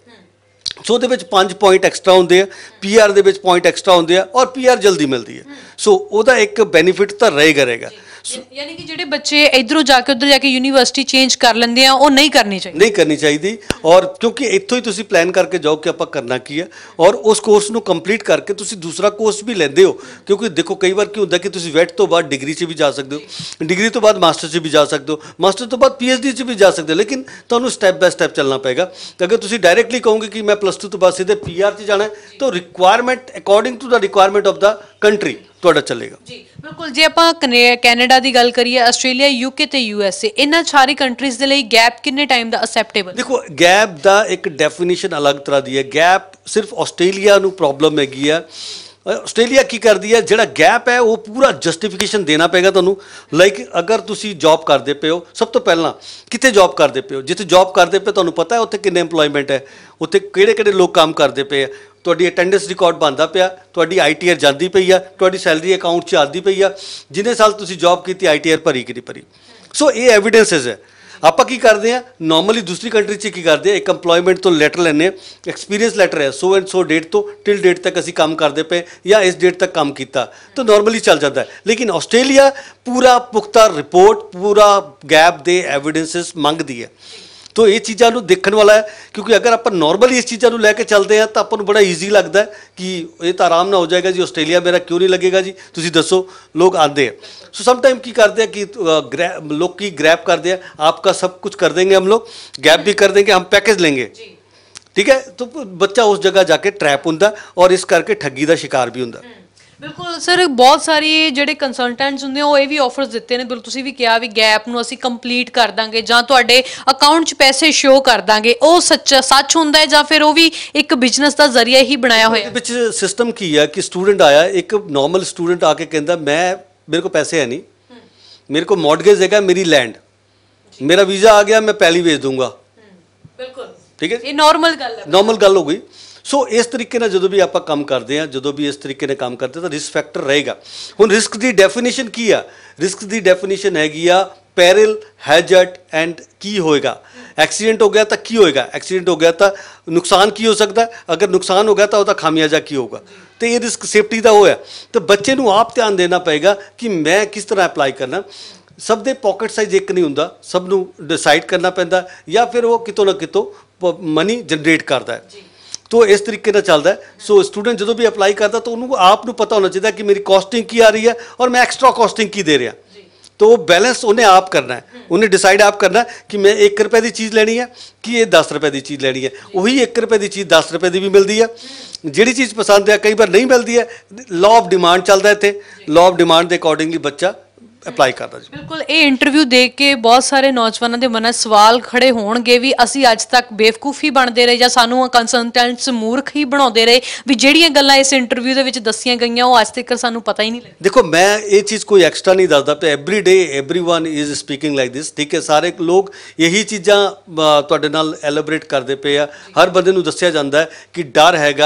ਸੋ ਉਹਦੇ ਵਿੱਚ 5 ਪੁਆਇੰਟ ਐਕਸਟਰਾ ਹੁੰਦੇ ਆ, ਪੀਆਰ ਦੇ ਵਿੱਚ ਪੁਆਇੰਟ ਐਕਸਟਰਾ ਹੁੰਦੇ ਆ ਔਰ ਪੀਆਰ ਜਲਦੀ ਮਿਲਦੀ ਹੈ। ਸੋ ਉਹਦਾ ਇੱਕ ਬੈਨੀਫਿਟ ਤਾਂ ਰਹੇਗਾ। ਯਾਨੀ ਕਿ ਜਿਹੜੇ ਬੱਚੇ ਇਧਰੋਂ ਜਾ ਕੇ ਉਧਰ ਜਾ ਕੇ ਯੂਨੀਵਰਸਿਟੀ ਚੇਂਜ ਕਰ ਲੈਂਦੇ ਆ ਉਹ ਨਹੀਂ ਕਰਨੀ ਚਾਹੀਦੀ। ਔਰ ਕਿਉਂਕਿ ਇੱਥੋਂ ਹੀ ਤੁਸੀਂ ਪਲਾਨ ਕਰਕੇ ਜਾਓ ਕਿ ਆਪਾਂ ਕਰਨਾ ਕੀ ਹੈ ਔਰ ਉਸ ਕੋਰਸ ਨੂੰ ਕੰਪਲੀਟ ਕਰਕੇ ਤੁਸੀਂ ਦੂਸਰਾ ਕੋਰਸ ਵੀ ਲੈਂਦੇ ਹੋ। ਕਿਉਂਕਿ ਦੇਖੋ ਕਈ ਵਾਰ ਕੀ ਹੁੰਦਾ ਕਿ ਤੁਸੀਂ ਵੈਟ ਤੋਂ ਬਾਅਦ ਡਿਗਰੀ 'ਚ ਵੀ ਜਾ ਸਕਦੇ ਹੋ, ਡਿਗਰੀ ਤੋਂ ਬਾਅਦ ਮਾਸਟਰ 'ਚ ਵੀ ਜਾ ਸਕਦੇ ਹੋ, ਮਾਸਟਰ ਤੋਂ ਬਾਅਦ ਪੀਐਚਡੀ 'ਚ ਵੀ ਜਾ ਸਕਦੇ ਹੋ, ਲੇਕਿਨ ਤੁਹਾਨੂੰ ਸਟੈਪ ਬਾय ਸਟੈਪ ਚੱਲਣਾ ਪਏਗਾ। ਅਗਰ ਤੁਸੀਂ ਡਾਇਰੈਕਟਲੀ ਕਹੋਗੇ ਕਿ ਮੈਂ +2 ਤੋਂ ਬਾਅਦ ਸਿੱਧੇ ਪੀਆਰ 'ਚ ਜਾਣਾ ਤਾਂ requirement according to the requirement of the country ਤੁਹਾਡਾ ਚੱਲੇਗਾ। ਜੀ ਬਿਲਕੁਲ। ਜੇ ਆਪਾਂ ਕੈਨੇਡਾ ਦੀ ਗੱਲ ਕਰੀਏ, ਆਸਟ੍ਰੇਲੀਆ, ਯੂਕੇ ਤੇ ਯੂਐਸਏ, ਇਹਨਾਂ ਸਾਰੀ ਕੰਟਰੀਜ਼ ਦੇ ਲਈ ਗੈਪ ਕਿੰਨੇ ਟਾਈਮ ਦਾ ਅਸੈਪਟੇਬਲ? ਦੇਖੋ ਗੈਪ ਦਾ ਇੱਕ ਡੈਫੀਨੇਸ਼ਨ ਅਲੱਗ ਤਰ੍ਹਾਂ ਦੀ ਹੈ। ਗੈਪ ਸਿਰਫ ਆਸਟ੍ਰੇਲੀਆ ਨੂੰ ਪ੍ਰੋਬਲਮ ਹੈਗੀ ਆ। ਆਸਟ੍ਰੇਲੀਆ ਕੀ ਕਰਦੀ ਹੈ, ਜਿਹੜਾ ਗੈਪ ਹੈ ਉਹ ਪੂਰਾ ਜਸਟੀਫਿਕੇਸ਼ਨ ਦੇਣਾ ਪਏਗਾ ਤੁਹਾਨੂੰ। ਲਾਈਕ ਅਗਰ ਤੁਸੀਂ ਜੌਬ ਕਰਦੇ ਪਏ ਹੋ, ਸਭ ਤੋਂ ਪਹਿਲਾਂ ਕਿੱਥੇ ਜੌਬ ਕਰਦੇ ਪਏ ਹੋ, ਜਿੱਥੇ ਜੌਬ ਕਰਦੇ ਪਏ ਤੁਹਾਨੂੰ ਪਤਾ ਹੈ ਉੱਥੇ ਕਿੰਨੇ ਇੰਪਲੋਇਮੈਂਟ ਹੈ, ਉੱਥੇ ਕਿਹੜੇ ਲੋਕ ਕੰਮ ਕਰਦੇ ਪਏ ਆ, ਤੁਹਾਡੀ ਅਟੈਂਡੈਂਸ ਰਿਕਾਰਡ ਬਣਦਾ ਪਿਆ, ਤੁਹਾਡੀ ਆਈਟੀਆਰ ਜਾਂਦੀ ਪਈ ਆ, ਤੁਹਾਡੀ ਸੈਲਰੀ ਅਕਾਊਂਟ 'ਚ ਆਉਂਦੀ ਪਈ ਆ, ਜਿੰਨੇ ਸਾਲ ਤੁਸੀਂ ਜੌਬ ਕੀਤੀ ਆਈਟੀਆਰ ਭਰੀ ਕਿ ਨਹੀਂ ਭਰੀ। ਸੋ ਇਹ ਐਵੀਡੈਂਸਿਸ ਹੈ। ਆਪਾਂ ਕੀ ਕਰਦੇ ਆ ਨਾਰਮਲੀ ਦੂਸਰੀ ਕੰਟਰੀ 'ਚ ਕੀ ਕਰਦੇ ਆ, ਇੱਕ ਇੰਪਲੋਇਮੈਂਟ ਤੋਂ ਲੈਟਰ ਲੈਂਦੇ ਆ, ਐਕਸਪੀਰੀਅੰਸ ਲੈਟਰ ਹੈ, ਸੋ ਐਂਡ ਸੋ ਡੇਟ ਤੋਂ ਟਿਲ ਡੇਟ ਤੱਕ ਅਸੀਂ ਕੰਮ ਕਰਦੇ ਪਏ ਜਾਂ ਇਸ ਡੇਟ ਤੱਕ ਕੰਮ ਕੀਤਾ ਤਾਂ ਨਾਰਮਲੀ ਚੱਲ ਜਾਂਦਾ ਹੈ। ਲੇਕਿਨ ਆਸਟ੍ਰੇਲੀਆ ਪੂਰਾ ਪੁਖਤਾ ਰਿਪੋਰਟ, ਪੂਰਾ ਗੈਪ ਦੇ ਐਵੀਡੈਂਸਿਸ ਮੰਗਦੀ ਹੈ। तो ये चीज़ों को देखने वाला है, क्योंकि अगर आप नॉर्मली इस चीज़ों को लैके चलते हैं तो अपन बड़ा ईजी लगता है कि ये तो आराम ना हो जाएगा जी, आस्ट्रेलिया मेरा क्यों नहीं लगेगा जी, तुम दसो। लोग आते हैं सो समटाइम की करते हैं कि लोग की ग्रैप करते हैं, आपका सब कुछ कर देंगे हम लोग, गैप भी कर देंगे, हम पैकेज लेंगे, ठीक है। तो बच्चा उस जगह जाके ट्रैप होंदा और इस करके ठगी का शिकार भी होंदा। बिल्कुल सर, बहुत सारी ਜਿਹੜੇ ਕੰਸਲਟੈਂਟਸ ਹੁੰਦੇ ਉਹ ਇਹ ਵੀ ਆਫਰਸ ਦਿੱਤੇ ਨੇ, ਬਿਲਕੁਲ ਤੁਸੀਂ ਵੀ ਕਿਹਾ ਵੀ ਗੈਪ ਨੂੰ ਅਸੀਂ ਕੰਪਲੀਟ ਕਰ ਦਾਂਗੇ ਜਾਂ ਤੁਹਾਡੇ ਅਕਾਊਂਟ 'ਚ ਪੈਸੇ ਸ਼ੋ ਕਰ ਦਾਂਗੇ। ਉਹ ਸੱਚ ਹੁੰਦਾ ਹੈ ਜਾਂ ਫਿਰ ਉਹ ਵੀ ਇੱਕ ਬਿਜ਼ਨਸ ਦਾ ਜ਼ਰੀਆ ਹੀ ਬਣਾਇਆ ਹੋਇਆ? ਵਿੱਚ ਸਿਸਟਮ ਕੀ ਹੈ ਕਿ ਸਟੂਡੈਂਟ ਆਇਆ, ਇੱਕ ਨਾਰਮਲ ਸਟੂਡੈਂਟ ਆ ਕੇ ਕਹਿੰਦਾ ਮੇਰੇ ਕੋਲ ਪੈਸੇ ਹੈ ਨਹੀਂ, ਮੇਰੇ ਕੋਲ ਮੌਰਗੇਜ ਹੈਗਾ, ਮੇਰੀ ਲੈਂਡ, ਮੇਰਾ ਵੀਜ਼ਾ ਆ ਗਿਆ, ਮੈਂ ਪਹਿਲੀ ਵੇਚ ਦੂੰਗਾ। ਬਿਲकुल ठीक है, ये नॉर्मल गल हो गई। सो इस तरीके ना जो भी आप काम करते हैं, जो भी इस तरीके ने काम करते हैं तो रिस्क फैक्टर रहेगा। हुण रिस्क की डेफिनेशन की है, रिस्क की डेफिनेशन हैगी आ पैरल, हैजर्ड एंड की होएगा। एक्सीडेंट हो गया तो की होएगा, एक्सीडेंट हो गया तो नुकसान की हो सकता है, अगर नुकसान हो गया तो उसका खामियाजा की होगा। तो ये रिस्क सेफ्टी का वो है। तो बच्चे को आप ध्यान देना पएगा कि मैं किस तरह अप्लाई करना। सब दे पॉकेट साइज एक नहीं होंदा, सब नूं डिसाइड करना पैंदा या फिर वो कितों ना कितों मनी जनरेट करता है। तो इस तरीके ना चलता है। सो स्टूडेंट जो भी अप्लाई करता तो उन्होंने आपको पता होना चाहिए कि मेरी कॉस्टिंग की आ रही है और मैं एक्स्ट्रा कॉस्टिंग की दे रहा। तो वो बैलेंस उन्हें आप करना है, उन्हें डिसाइड आप करना है कि मैं 1 रुपए की चीज़ लेनी है कि ये 10 रुपए की चीज़ लेनी है। वही 1 रुपए की चीज़ 10 रुपए की भी मिलती है, जिहड़ी चीज़ पसंद है कई बार नहीं मिलती है। लॉ ऑफ डिमांड चलता है इत्थे, लॉ ऑफ डिमांड के अकॉर्डिंगली बच्चा ਅਪਲਾਈ ਕਰਦਾ ਜੀ। ਬਿਲਕੁਲ, ਇਹ ਇੰਟਰਵਿਊ ਦੇਖ ਕੇ ਬਹੁਤ ਸਾਰੇ ਨੌਜਵਾਨਾਂ ਦੇ ਮਨਾਂ ਸਵਾਲ ਖੜੇ ਹੋਣਗੇ ਵੀ ਅਸੀਂ ਅੱਜ ਤੱਕ ਬੇਵਕੂਫ ਹੀ ਬਣਦੇ ਰਹੇ ਜਾਂ ਸਾਨੂੰ ਕੰਸਲਟੈਂਟਸ ਮੂਰਖ ਹੀ ਬਣਾਉਂਦੇ ਰਹੇ ਵੀ ਜਿਹੜੀਆਂ ਗੱਲਾਂ ਇਸ ਇੰਟਰਵਿਊ ਦੇ ਵਿੱਚ ਦੱਸੀਆਂ ਗਈਆਂ ਉਹ ਅੱਜ ਤੱਕ ਸਾਨੂੰ ਪਤਾ ਹੀ ਨਹੀਂ ਲੱਗਿਆ। ਦੇਖੋ ਮੈਂ ਇਹ ਚੀਜ਼ ਕੋਈ ਐਕਸਟਰਾ ਨਹੀਂ ਦੱਸਦਾ ਪਿਆ, every day everyone is speaking like this, ਠੀਕ ਹੈ। ਸਾਰੇ ਲੋਕ ਇਹੀ ਚੀਜ਼ਾਂ ਤੁਹਾਡੇ ਨਾਲ ਐਲੈਬੋਰੇਟ ਕਰਦੇ ਪਏ ਆ। ਹਰ ਬੰਦੇ ਨੂੰ ਦੱਸਿਆ ਜਾਂਦਾ ਹੈ ਕਿ ਡਰ ਹੈਗਾ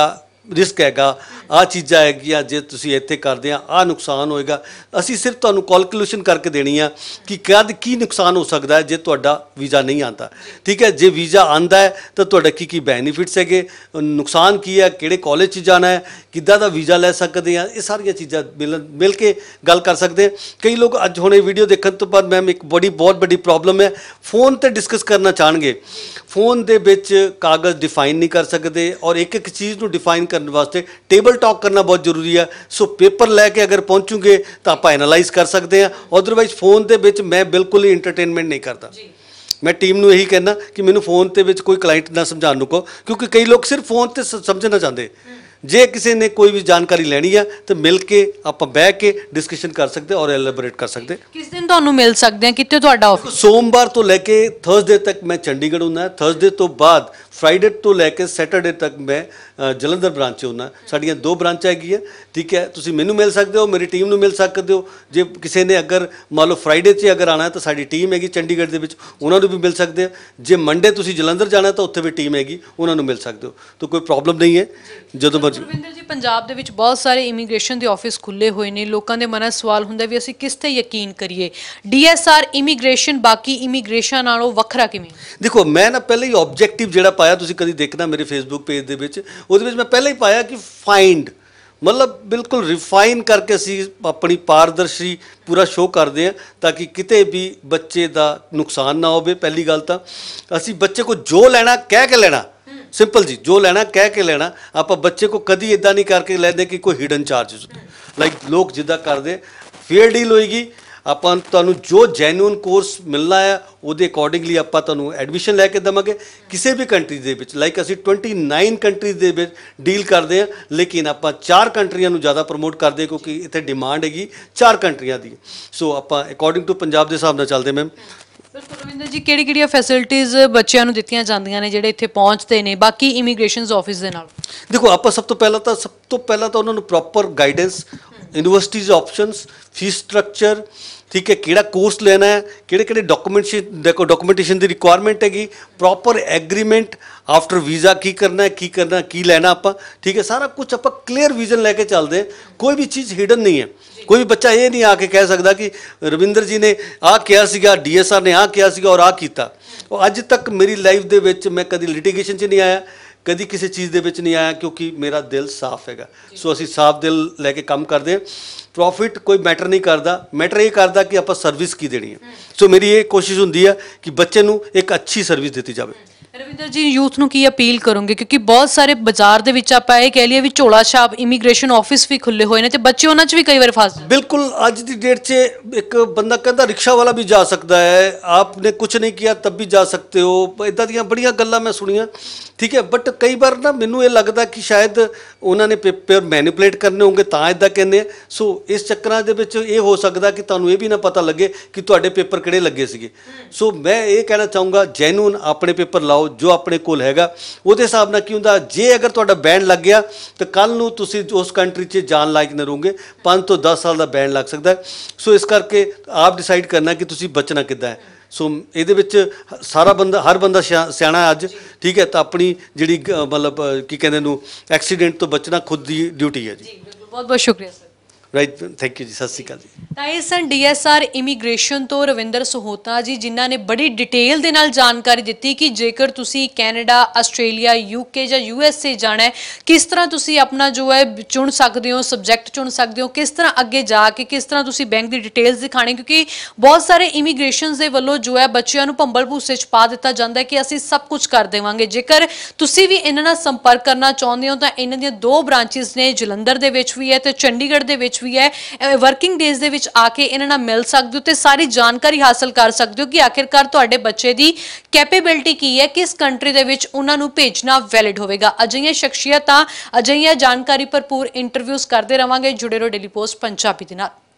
ਰਿਸਕ ਹੈਗਾ, ਆਹ ਚੀਜ਼ਾਂ ਹੈਗੀਆਂ, ਜੇ ਤੁਸੀਂ ਇੱਥੇ ਕਰਦੇ ਆ ਆਹ ਨੁਕਸਾਨ ਹੋਏਗਾ। ਅਸੀਂ ਸਿਰਫ ਤੁਹਾਨੂੰ ਕੈਲਕੂਲੇਸ਼ਨ ਕਰਕੇ ਦੇਣੀ ਆ ਕਿ ਕਦ ਕੀ ਨੁਕਸਾਨ ਹੋ ਸਕਦਾ ਹੈ ਜੇ ਤੁਹਾਡਾ ਵੀਜ਼ਾ ਨਹੀਂ ਆਉਂਦਾ। ਠੀਕ ਹੈ, ਜੇ ਵੀਜ਼ਾ ਆਉਂਦਾ ਹੈ ਤਾਂ ਤੁਹਾਡਾ ਕੀ ਕੀ ਬੈਨੀਫਿਟਸ ਹੈਗੇ, ਨੁਕਸਾਨ ਕੀ ਹੈ, ਕਿਹੜੇ ਕਾਲਜ 'ਚ ਜਾਣਾ ਹੈ, ਕਿੱਦਾਂ ਦਾ ਵੀਜ਼ਾ ਲੈ ਸਕਦੇ ਆ, ਇਹ ਸਾਰੀਆਂ ਚੀਜ਼ਾਂ ਮਿਲ ਕੇ ਗੱਲ ਕਰ ਸਕਦੇ ਹਾਂ। ਕਈ ਲੋਕ ਅੱਜ ਹੁਣ ਇਹ ਵੀਡੀਓ ਦੇਖਣ ਤੋਂ ਬਾਅਦ ਮੈਮ ਇੱਕ ਬਹੁਤ ਵੱਡੀ ਪ੍ਰੋਬਲਮ ਹੈ, ਫੋਨ ਤੇ ਡਿਸਕਸ ਕਰਨਾ ਚਾਹਣਗੇ, ਫੋਨ ਦੇ ਵਿੱਚ ਕਾਗਜ਼ ਡਿਫਾਈਨ ਨਹੀਂ ਕਰ ਸਕਦੇ ਔਰ ਇੱਕ ਇੱਕ ਚੀਜ਼ ਨੂੰ ਡਿਫਾਈਨ ਕਰਨ ਵਾਸਤੇ ਟੇਬਲ ਟਾਕ ਕਰਨਾ ਬਹੁਤ ਜ਼ਰੂਰੀ ਹੈ। ਸੋ ਪੇਪਰ ਲੈ ਕੇ ਅਗਰ ਪਹੁੰਚੂਗੇ ਤਾਂ ਆਪਾਂ ਐਨਾਲਾਈਜ਼ ਕਰ ਸਕਦੇ ਹਾਂ, ਅਦਰਵਾਈਜ਼ ਫੋਨ ਦੇ ਵਿੱਚ ਮੈਂ ਬਿਲਕੁਲ ਹੀ ਇੰਟਰਟੇਨਮੈਂਟ ਨਹੀਂ ਕਰਦਾ। ਮੈਂ ਟੀਮ ਨੂੰ ਇਹੀ ਕਹਿਣਾ ਕਿ ਮੈਨੂੰ ਫੋਨ ਦੇ ਵਿੱਚ ਕੋਈ ਕਲਾਇੰਟ ਨਾ ਸਮਝਾਉਣ ਨੂੰ ਕਹੋ, ਕਿਉਂਕਿ ਕਈ ਲੋਕ ਸਿਰਫ ਫੋਨ ਤੇ ਸਮਝਣਾ ਚਾਹੁੰਦੇ। ਜੇ ਕਿਸੇ ਨੇ ਕੋਈ ਵੀ ਜਾਣਕਾਰੀ ਲੈਣੀ ਆ ਤਾਂ ਮਿਲ ਕੇ ਆਪਾਂ ਬਹਿ ਕੇ ਡਿਸਕਸ਼ਨ ਕਰ ਸਕਦੇ ਔਰ ਐਲੈਬੋਰੇਟ ਕਰ ਸਕਦੇ। ਕਿਸ ਦਿਨ ਤੁਹਾਨੂੰ ਮਿਲ ਸਕਦੇ ਆ, ਕਿੱਥੇ ਤੁਹਾਡਾ ਆਫਿਸ? ਸੋਮਵਾਰ ਤੋਂ ਲੈ ਕੇ ਥਰਸਡੇ ਤੱਕ ਮੈਂ ਚੰਡੀਗੜ੍ਹ ਹੁੰਦਾ, ਥਰਸਡੇ ਤੋਂ ਬਾਅਦ ਫਰਾਈਡੇ ਤੋਂ ਲੈ ਕੇ ਸੈਟਰਡੇ ਤੱਕ ਮੈਂ ਜਲੰਧਰ ਬ੍ਰਾਂਚ 'ਚ ਹੁੰਦਾ। ਸਾਡੀਆਂ 2 ਬ੍ਰਾਂਚਾਂ ਹੈਗੀਆਂ। ਠੀਕ ਹੈ, ਤੁਸੀਂ ਮੈਨੂੰ ਮਿਲ ਸਕਦੇ ਹੋ, ਮੇਰੀ ਟੀਮ ਨੂੰ ਮਿਲ ਸਕਦੇ ਹੋ। ਜੇ ਕਿਸੇ ਨੇ ਅਗਰ ਮੰਨ ਲਓ ਫਰਾਈਡੇ 'ਚ ਅਗਰ ਆਉਣਾ ਤਾਂ ਸਾਡੀ ਟੀਮ ਹੈਗੀ ਚੰਡੀਗੜ੍ਹ ਦੇ ਵਿੱਚ, ਉਹਨਾਂ ਨੂੰ ਵੀ ਮਿਲ ਸਕਦੇ ਹੋ। ਜੇ ਮੰਡੇ ਤੁਸੀਂ ਜਲੰਧਰ ਜਾਣਾ ਤਾਂ ਉੱਥੇ ਵੀ ਟੀਮ ਹੈਗੀ, ਉਹਨਾਂ ਨੂੰ ਮਿਲ ਸਕਦੇ ਹੋ। ਤਾਂ ਕੋਈ ਪ੍ਰੋਬਲਮ ਨਹੀਂ ਹੈ, ਜਦੋਂ ਮਰਜ਼ੀ। ਰਵਿੰਦਰ ਜੀ, ਪੰਜਾਬ ਦੇ ਵਿੱਚ ਬਹੁਤ ਸਾਰੇ ਇਮੀਗ੍ਰੇਸ਼ਨ ਦੇ ਆਫਿਸ ਖੁੱਲੇ ਹੋਏ ਨੇ, ਲੋਕਾਂ ਦੇ ਮਨਾਂ 'ਚ ਸਵਾਲ ਹੁੰਦਾ ਵੀ ਅਸੀਂ ਕਿਸ ਤੇ ਯਕੀਨ ਕਰੀਏ। DSR ਇਮੀਗ੍ਰੇਸ਼ਨ ਬਾਕੀ ਇਮੀਗ੍ਰੇਸ਼ਨ ਨਾਲੋਂ ਵੱਖਰਾ ਕਿਵੇਂ? ਦੇਖੋ, ਮੈਂ ਨਾ ਪਹਿਲਾਂ ਹੀ ਆਬਜੈਕਟਿਵ ਜਿਹੜਾ ਪਾਇਆ, ਤੁਸੀਂ ਕਦੀ ਦੇਖਣਾ ਮੇਰੇ ਫੇਸਬੁੱਕ ਪੇਜ ਦੇ ਵਿੱਚ, ਉਹਦੇ ਵਿੱਚ ਮੈਂ ਪਹਿਲਾਂ ਹੀ ਪਾਇਆ ਕਿ ਫਾਈਂਡ ਮਤਲਬ ਬਿਲਕੁਲ ਰਿਫਾਈਨ ਕਰਕੇ ਅਸੀਂ ਆਪਣੀ ਪਾਰਦਰਸ਼ੀ ਪੂਰਾ ਸ਼ੋਅ ਕਰਦੇ ਹਾਂ ਤਾਂ ਕਿ ਕਿਤੇ ਵੀ ਬੱਚੇ ਦਾ ਨੁਕਸਾਨ ਨਾ ਹੋਵੇ। ਪਹਿਲੀ ਗੱਲ ਤਾਂ ਅਸੀਂ ਬੱਚੇ ਕੋ ਜੋ ਲੈਣਾ ਕਹਿ ਕੇ ਲੈਣਾ, ਸਿੰਪਲ ਜੀ, ਜੋ ਲੈਣਾ ਕਹਿ ਕੇ ਲੈਣਾ। ਆਪਾਂ ਬੱਚੇ ਕੋ ਕਦੀ ਇਦਾਂ ਨਹੀਂ ਕਰਕੇ ਲੈਂਦੇ ਕਿ ਕੋਈ ਹਿਡਨ ਚਾਰजेस ਲਾਈਕ ਲੋਕ ਜਿੱਦਾਂ ਕਰਦੇ। ਫੇਅਰ ਡੀਲ ਹੋਏਗੀ, ਆਪਾਂ ਤੁਹਾਨੂੰ ਜੋ ਜੈਨੂਇਨ ਕੋਰਸ ਮਿਲਣਾ ਹੈ ਉਹਦੇ ਅਕੋਰਡਿੰਗਲੀ ਆਪਾਂ ਤੁਹਾਨੂੰ ਐਡਮਿਸ਼ਨ ਲੈ ਕੇ ਦੇਵਾਂਗੇ ਕਿਸੇ ਵੀ ਕੰਟਰੀ ਦੇ ਵਿੱਚ। ਲਾਈਕ ਅਸੀਂ 29 ਕੰਟਰੀਜ਼ ਦੇ ਵਿੱਚ ਡੀਲ ਕਰਦੇ ਹਾਂ, ਲੇਕਿਨ ਆਪਾਂ 4 ਕੰਟਰੀਆਂ ਨੂੰ ਜ਼ਿਆਦਾ ਪ੍ਰਮੋਟ ਕਰਦੇ ਕਿਉਂਕਿ ਇੱਥੇ ਡਿਮਾਂਡ ਹੈਗੀ 4 ਕੰਟਰੀਆਂ ਦੀ। ਸੋ ਆਪਾਂ ਅਕੋਰਡਿੰਗ ਟੂ ਪੰਜਾਬ ਦੇ ਹਿਸਾਬ ਨਾਲ ਚੱਲਦੇ ਮੈਮ। ਬਿਲਕੁਲ ਰਵਿੰਦਰ ਜੀ, ਕਿਹੜੀਆਂ ਫੈਸਿਲਿਟੀਜ਼ ਬੱਚਿਆਂ ਨੂੰ ਦਿੱਤੀਆਂ ਜਾਂਦੀਆਂ ਨੇ ਜਿਹੜੇ ਇੱਥੇ ਪਹੁੰਚਦੇ ਨੇ ਬਾਕੀ ਇਮੀਗ੍ਰੇਸ਼ਨਸ ਆਫਿਸ ਦੇ ਨਾਲ? ਦੇਖੋ, ਆਪਾਂ ਸਭ ਤੋਂ ਪਹਿਲਾਂ ਤਾਂ ਉਹਨਾਂ ਨੂੰ proper guidance, universities options, fees structure, ਠੀਕ ਹੈ, ਕਿਹੜਾ ਕੋਰਸ ਲੈਣਾ ਹੈ, ਕਿਹੜੇ ਡਾਕੂਮੈਂਟੇਸ਼ਨ ਦੀ ਰਿਕੁਆਇਰਮੈਂਟ ਹੈਗੀ, ਪ੍ਰੋਪਰ ਐਗਰੀਮੈਂਟ ਆਫਟਰ ਵੀਜ਼ਾ ਕੀ ਕਰਨਾ, ਕੀ ਲੈਣਾ ਆਪਾਂ। ਠੀਕ ਹੈ, ਸਾਰਾ ਕੁਝ ਆਪਾਂ ਕਲੀਅਰ ਵਿਜ਼ਨ ਲੈ ਕੇ ਚੱਲਦੇ। ਕੋਈ ਵੀ ਚੀਜ਼ ਹਿਡਨ ਨਹੀਂ ਹੈ। ਕੋਈ ਵੀ ਬੱਚਾ ਇਹ ਨਹੀਂ ਆ ਕੇ ਕਹਿ ਸਕਦਾ ਕਿ ਰਵਿੰਦਰ ਜੀ ਨੇ ਆਹ ਕਿਹਾ ਸੀਗਾ, DSR ਨੇ ਆਹ ਕਿਹਾ ਸੀਗਾ ਔਰ ਆਹ ਕੀਤਾ। ਉਹ ਅੱਜ ਤੱਕ ਮੇਰੀ ਲਾਈਫ ਦੇ ਵਿੱਚ ਮੈਂ ਕਦੀ ਲਿਟੀਗੇਸ਼ਨ 'ਚ ਨਹੀਂ ਆਇਆ, ਕਦੀ ਕਿਸੇ ਚੀਜ਼ ਦੇ ਵਿੱਚ ਨਹੀਂ ਆਇਆ, ਕਿਉਂਕਿ ਮੇਰਾ ਦਿਲ ਸਾਫ਼ ਹੈਗਾ। ਸੋ ਅਸੀਂ ਸਾਫ਼ ਦਿਲ ਲੈ ਕੇ ਕੰਮ ਕਰਦੇ ਹਾਂ। ਪ੍ਰੋਫਿਟ ਕੋਈ ਮੈਟਰ ਨਹੀਂ ਕਰਦਾ, ਮੈਟਰ ਇਹ ਕਰਦਾ ਕਿ ਆਪਾਂ ਸਰਵਿਸ ਕੀ ਦੇਣੀ ਹੈ। ਸੋ ਮੇਰੀ ਇਹ ਕੋਸ਼ਿਸ਼ ਹੁੰਦੀ ਹੈ ਕਿ ਬੱਚੇ ਨੂੰ ਇੱਕ ਅੱਛੀ ਸਰਵਿਸ ਦਿੱਤੀ ਜਾਵੇ। ਰਵਿੰਦਰ ਜੀ, ਯੂਥ ਨੂੰ ਕੀ ਅਪੀਲ ਕਰੋਗੇ, ਕਿਉਂਕਿ ਬਹੁਤ ਸਾਰੇ ਬਾਜ਼ਾਰ ਦੇ ਵਿੱਚ ਆਪਾਂ ਇਹ ਕਹਿ ਲਈਏ ਵੀ ਝੋਲਾ ਛਾਪ ਇਮੀਗ੍ਰੇਸ਼ਨ ਆਫਿਸ ਵੀ ਖੁੱਲੇ ਹੋਏ ਨੇ ਤੇ ਬੱਚੇ ਉਹਨਾਂ 'ਚ ਵੀ ਕਈ ਵਾਰ ਫਸ ਜਾਂਦੇ। ਬਿਲਕੁਲ, ਅੱਜ ਦੀ ਡੇਟ 'ਚ ਇੱਕ ਬੰਦਾ ਕਹਿੰਦਾ ਰਿਕਸ਼ਾ ਵਾਲਾ ਵੀ ਜਾ ਸਕਦਾ ਹੈ, ਆਪਨੇ ਕੁਝ ਨਹੀਂ ਕੀਤਾ ਤਬ ਵੀ ਜਾ ਸਕਦੇ ਹੋ, ਇੱਦਾਂ ਦੀਆਂ ਬੜੀਆਂ ਗੱਲਾਂ ਮੈਂ ਸੁਣੀਆਂ। ਠੀਕ ਹੈ, ਬਟ ਕਈ ਵਾਰ ਨਾ ਮੈਨੂੰ ਇਹ ਲੱਗਦਾ ਕਿ ਸ਼ਾਇਦ ਉਹਨਾਂ ਨੇ ਪੇਪਰ ਮੈਨੀਪੂਲੇਟ ਕਰਨੇ ਹੋਣਗੇ ਤਾਂ ਇੱਦਾਂ ਕਹਿੰਦੇ ਆ। ਸੋ ਇਸ ਚੱਕਰਾਂ ਦੇ ਵਿੱਚ ਇਹ ਹੋ ਸਕਦਾ ਕਿ ਤੁਹਾਨੂੰ ਇਹ ਵੀ ਨਾ ਪਤਾ ਲੱਗੇ ਕਿ ਤੁਹਾਡੇ ਪੇਪਰ ਕਿਹੜੇ ਲੱਗੇ ਸੀਗੇ। ਸੋ ਮੈਂ ਇਹ ਕਹਿਣਾ ਚਾਹੂੰਗਾ, ਜੈਨੂਨ ਆਪਣੇ ਪੇਪਰ ਲਾਓ ਜੋ ਆਪਣੇ ਕੋਲ ਹੈਗਾ। ਉਹਦੇ ਹਿਸਾਬ ਨਾਲ ਕੀ ਹੁੰਦਾ, ਜੇ ਅਗਰ ਤੁਹਾਡਾ ਬੈਨ ਲੱਗ ਗਿਆ ਤਾਂ ਕੱਲ੍ਹ ਨੂੰ ਤੁਸੀਂ ਉਸ ਕੰਟਰੀ 'ਚ ਜਾਣ ਲਾਇਕ ਨਾ ਰਹੋਗੇ। 5 ਤੋਂ 10 ਸਾਲ ਦਾ ਬੈਨ ਲੱਗ ਸਕਦਾ। ਸੋ ਇਸ ਕਰਕੇ ਆਪ ਡਿਸਾਈਡ ਕਰਨਾ ਕਿ ਤੁਸੀਂ ਬਚਣਾ ਕਿੱਦਾਂ ਹੈ। ਸੋ ਇਹਦੇ ਵਿੱਚ ਹਰ ਬੰਦਾ ਸਿਆਣਾ ਅੱਜ। ਠੀਕ ਹੈ, ਤਾਂ ਆਪਣੀ ਜਿਹੜੀ ਮਤਲਬ ਕੀ ਕਹਿੰਦੇ ਨੂੰ ਐਕਸੀਡੈਂਟ ਤੋਂ ਬਚਣਾ ਖੁਦ ਦੀ ਡਿਊਟੀ ਹੈ ਜੀ। ਬਹੁਤ ਬਹੁਤ ਸ਼ੁਕਰੀਆ ਸਰ। ਰਾਈਟ, ਥੈਂਕ ਯੂ ਜੀ, ਸਤਿ ਸ਼੍ਰੀ ਅਕਾਲ ਜੀ। ਤਾਂ ਇਹ ਸਨ DSR ਇਮੀਗ੍ਰੇਸ਼ਨ ਤੋਂ ਰਵਿੰਦਰ ਸਹੋਤਾ ਜੀ, ਜਿਨ੍ਹਾਂ ਨੇ ਬੜੀ ਡਿਟੇਲ ਦੇ ਨਾਲ ਜਾਣਕਾਰੀ ਦਿੱਤੀ ਕਿ ਜੇਕਰ ਤੁਸੀਂ ਕੈਨੇਡਾ, ਆਸਟ੍ਰੇਲੀਆ, UK ਜਾਂ USA ਜਾਣਾ ਹੈ, ਕਿਸ ਤਰ੍ਹਾਂ ਤੁਸੀਂ ਆਪਣਾ ਜੋ ਹੈ ਚੁਣ ਸਕਦੇ ਹੋ, ਸਬਜੈਕਟ ਚੁਣ ਸਕਦੇ ਹੋ, ਕਿਸ ਤਰ੍ਹਾਂ ਅੱਗੇ ਜਾ ਕੇ ਕਿਸ ਤਰ੍ਹਾਂ ਤੁਸੀਂ ਬੈਂਕ ਦੀ ਡਿਟੇਲਸ ਦਿਖਾਣੀ, ਕਿਉਂਕਿ ਬਹੁਤ ਸਾਰੇ ਇਮੀਗ੍ਰੇਸ਼ਨ ਦੇ ਵੱਲੋਂ ਜੋ ਹੈ ਬੱਚਿਆਂ ਨੂੰ ਭੰਬਲ ਭੂਸੇ 'ਚ ਪਾ ਦਿੱਤਾ ਜਾਂਦਾ ਹੈ ਕਿ ਅਸੀਂ ਸਭ ਕੁਝ ਕਰ ਦੇਵਾਂਗੇ। ਜੇਕਰ ਤੁਸੀਂ ਵੀ ਇਹਨਾਂ ਨਾਲ ਸੰਪਰਕ ਕਰਨਾ ਚਾਹੁੰਦੇ ਹੋ ਤਾਂ ਇਹਨਾਂ ਦੀਆਂ 2 ਬ੍ਰਾਂਚਿਸ ਨੇ, ਜਲੰਧਰ ਦੇ ਵਿੱਚ ਵੀ ਹੈ ਤੇ ਚੰਡੀਗੜ੍ਹ ਦੇ ਵਿੱਚ ਵੀ ਹੈ। ਵਰਕਿੰਗ ਡੇਜ਼ ਦੇ ਵਿੱਚ ਆ ਕੇ ਇਹਨਾਂ ਨਾਲ ਮਿਲ ਸਕਦੇ ਹੋ ਤੇ ਸਾਰੀ ਜਾਣਕਾਰੀ ਹਾਸਲ ਕਰ ਸਕਦੇ ਹੋ ਕਿ ਆਖਿਰਕਾਰ ਤੁਹਾਡੇ ਬੱਚੇ ਦੀ ਕੈਪੇਬਿਲਿਟੀ ਕੀ ਹੈ, ਕਿਸ ਕੰਟਰੀ ਦੇ ਵਿੱਚ ਉਹਨਾਂ ਨੂੰ ਭੇਜਣਾ ਵੈਲਿਡ ਹੋਵੇਗਾ। ਅਜਿਹੀਆਂ ਸ਼ਖਸੀਅਤਾਂ, ਅਜਿਹੀਆਂ ਜਾਣਕਾਰੀ ਭਰਪੂਰ ਇੰਟਰਵਿਊਜ਼ ਕਰਦੇ ਰਵਾਂਗੇ। ਜੁੜੇ ਰਹੋ ਡੇਲੀ ਪੋਸਟ ਪੰਜਾਬੀ ਦੇ ਨਾਲ।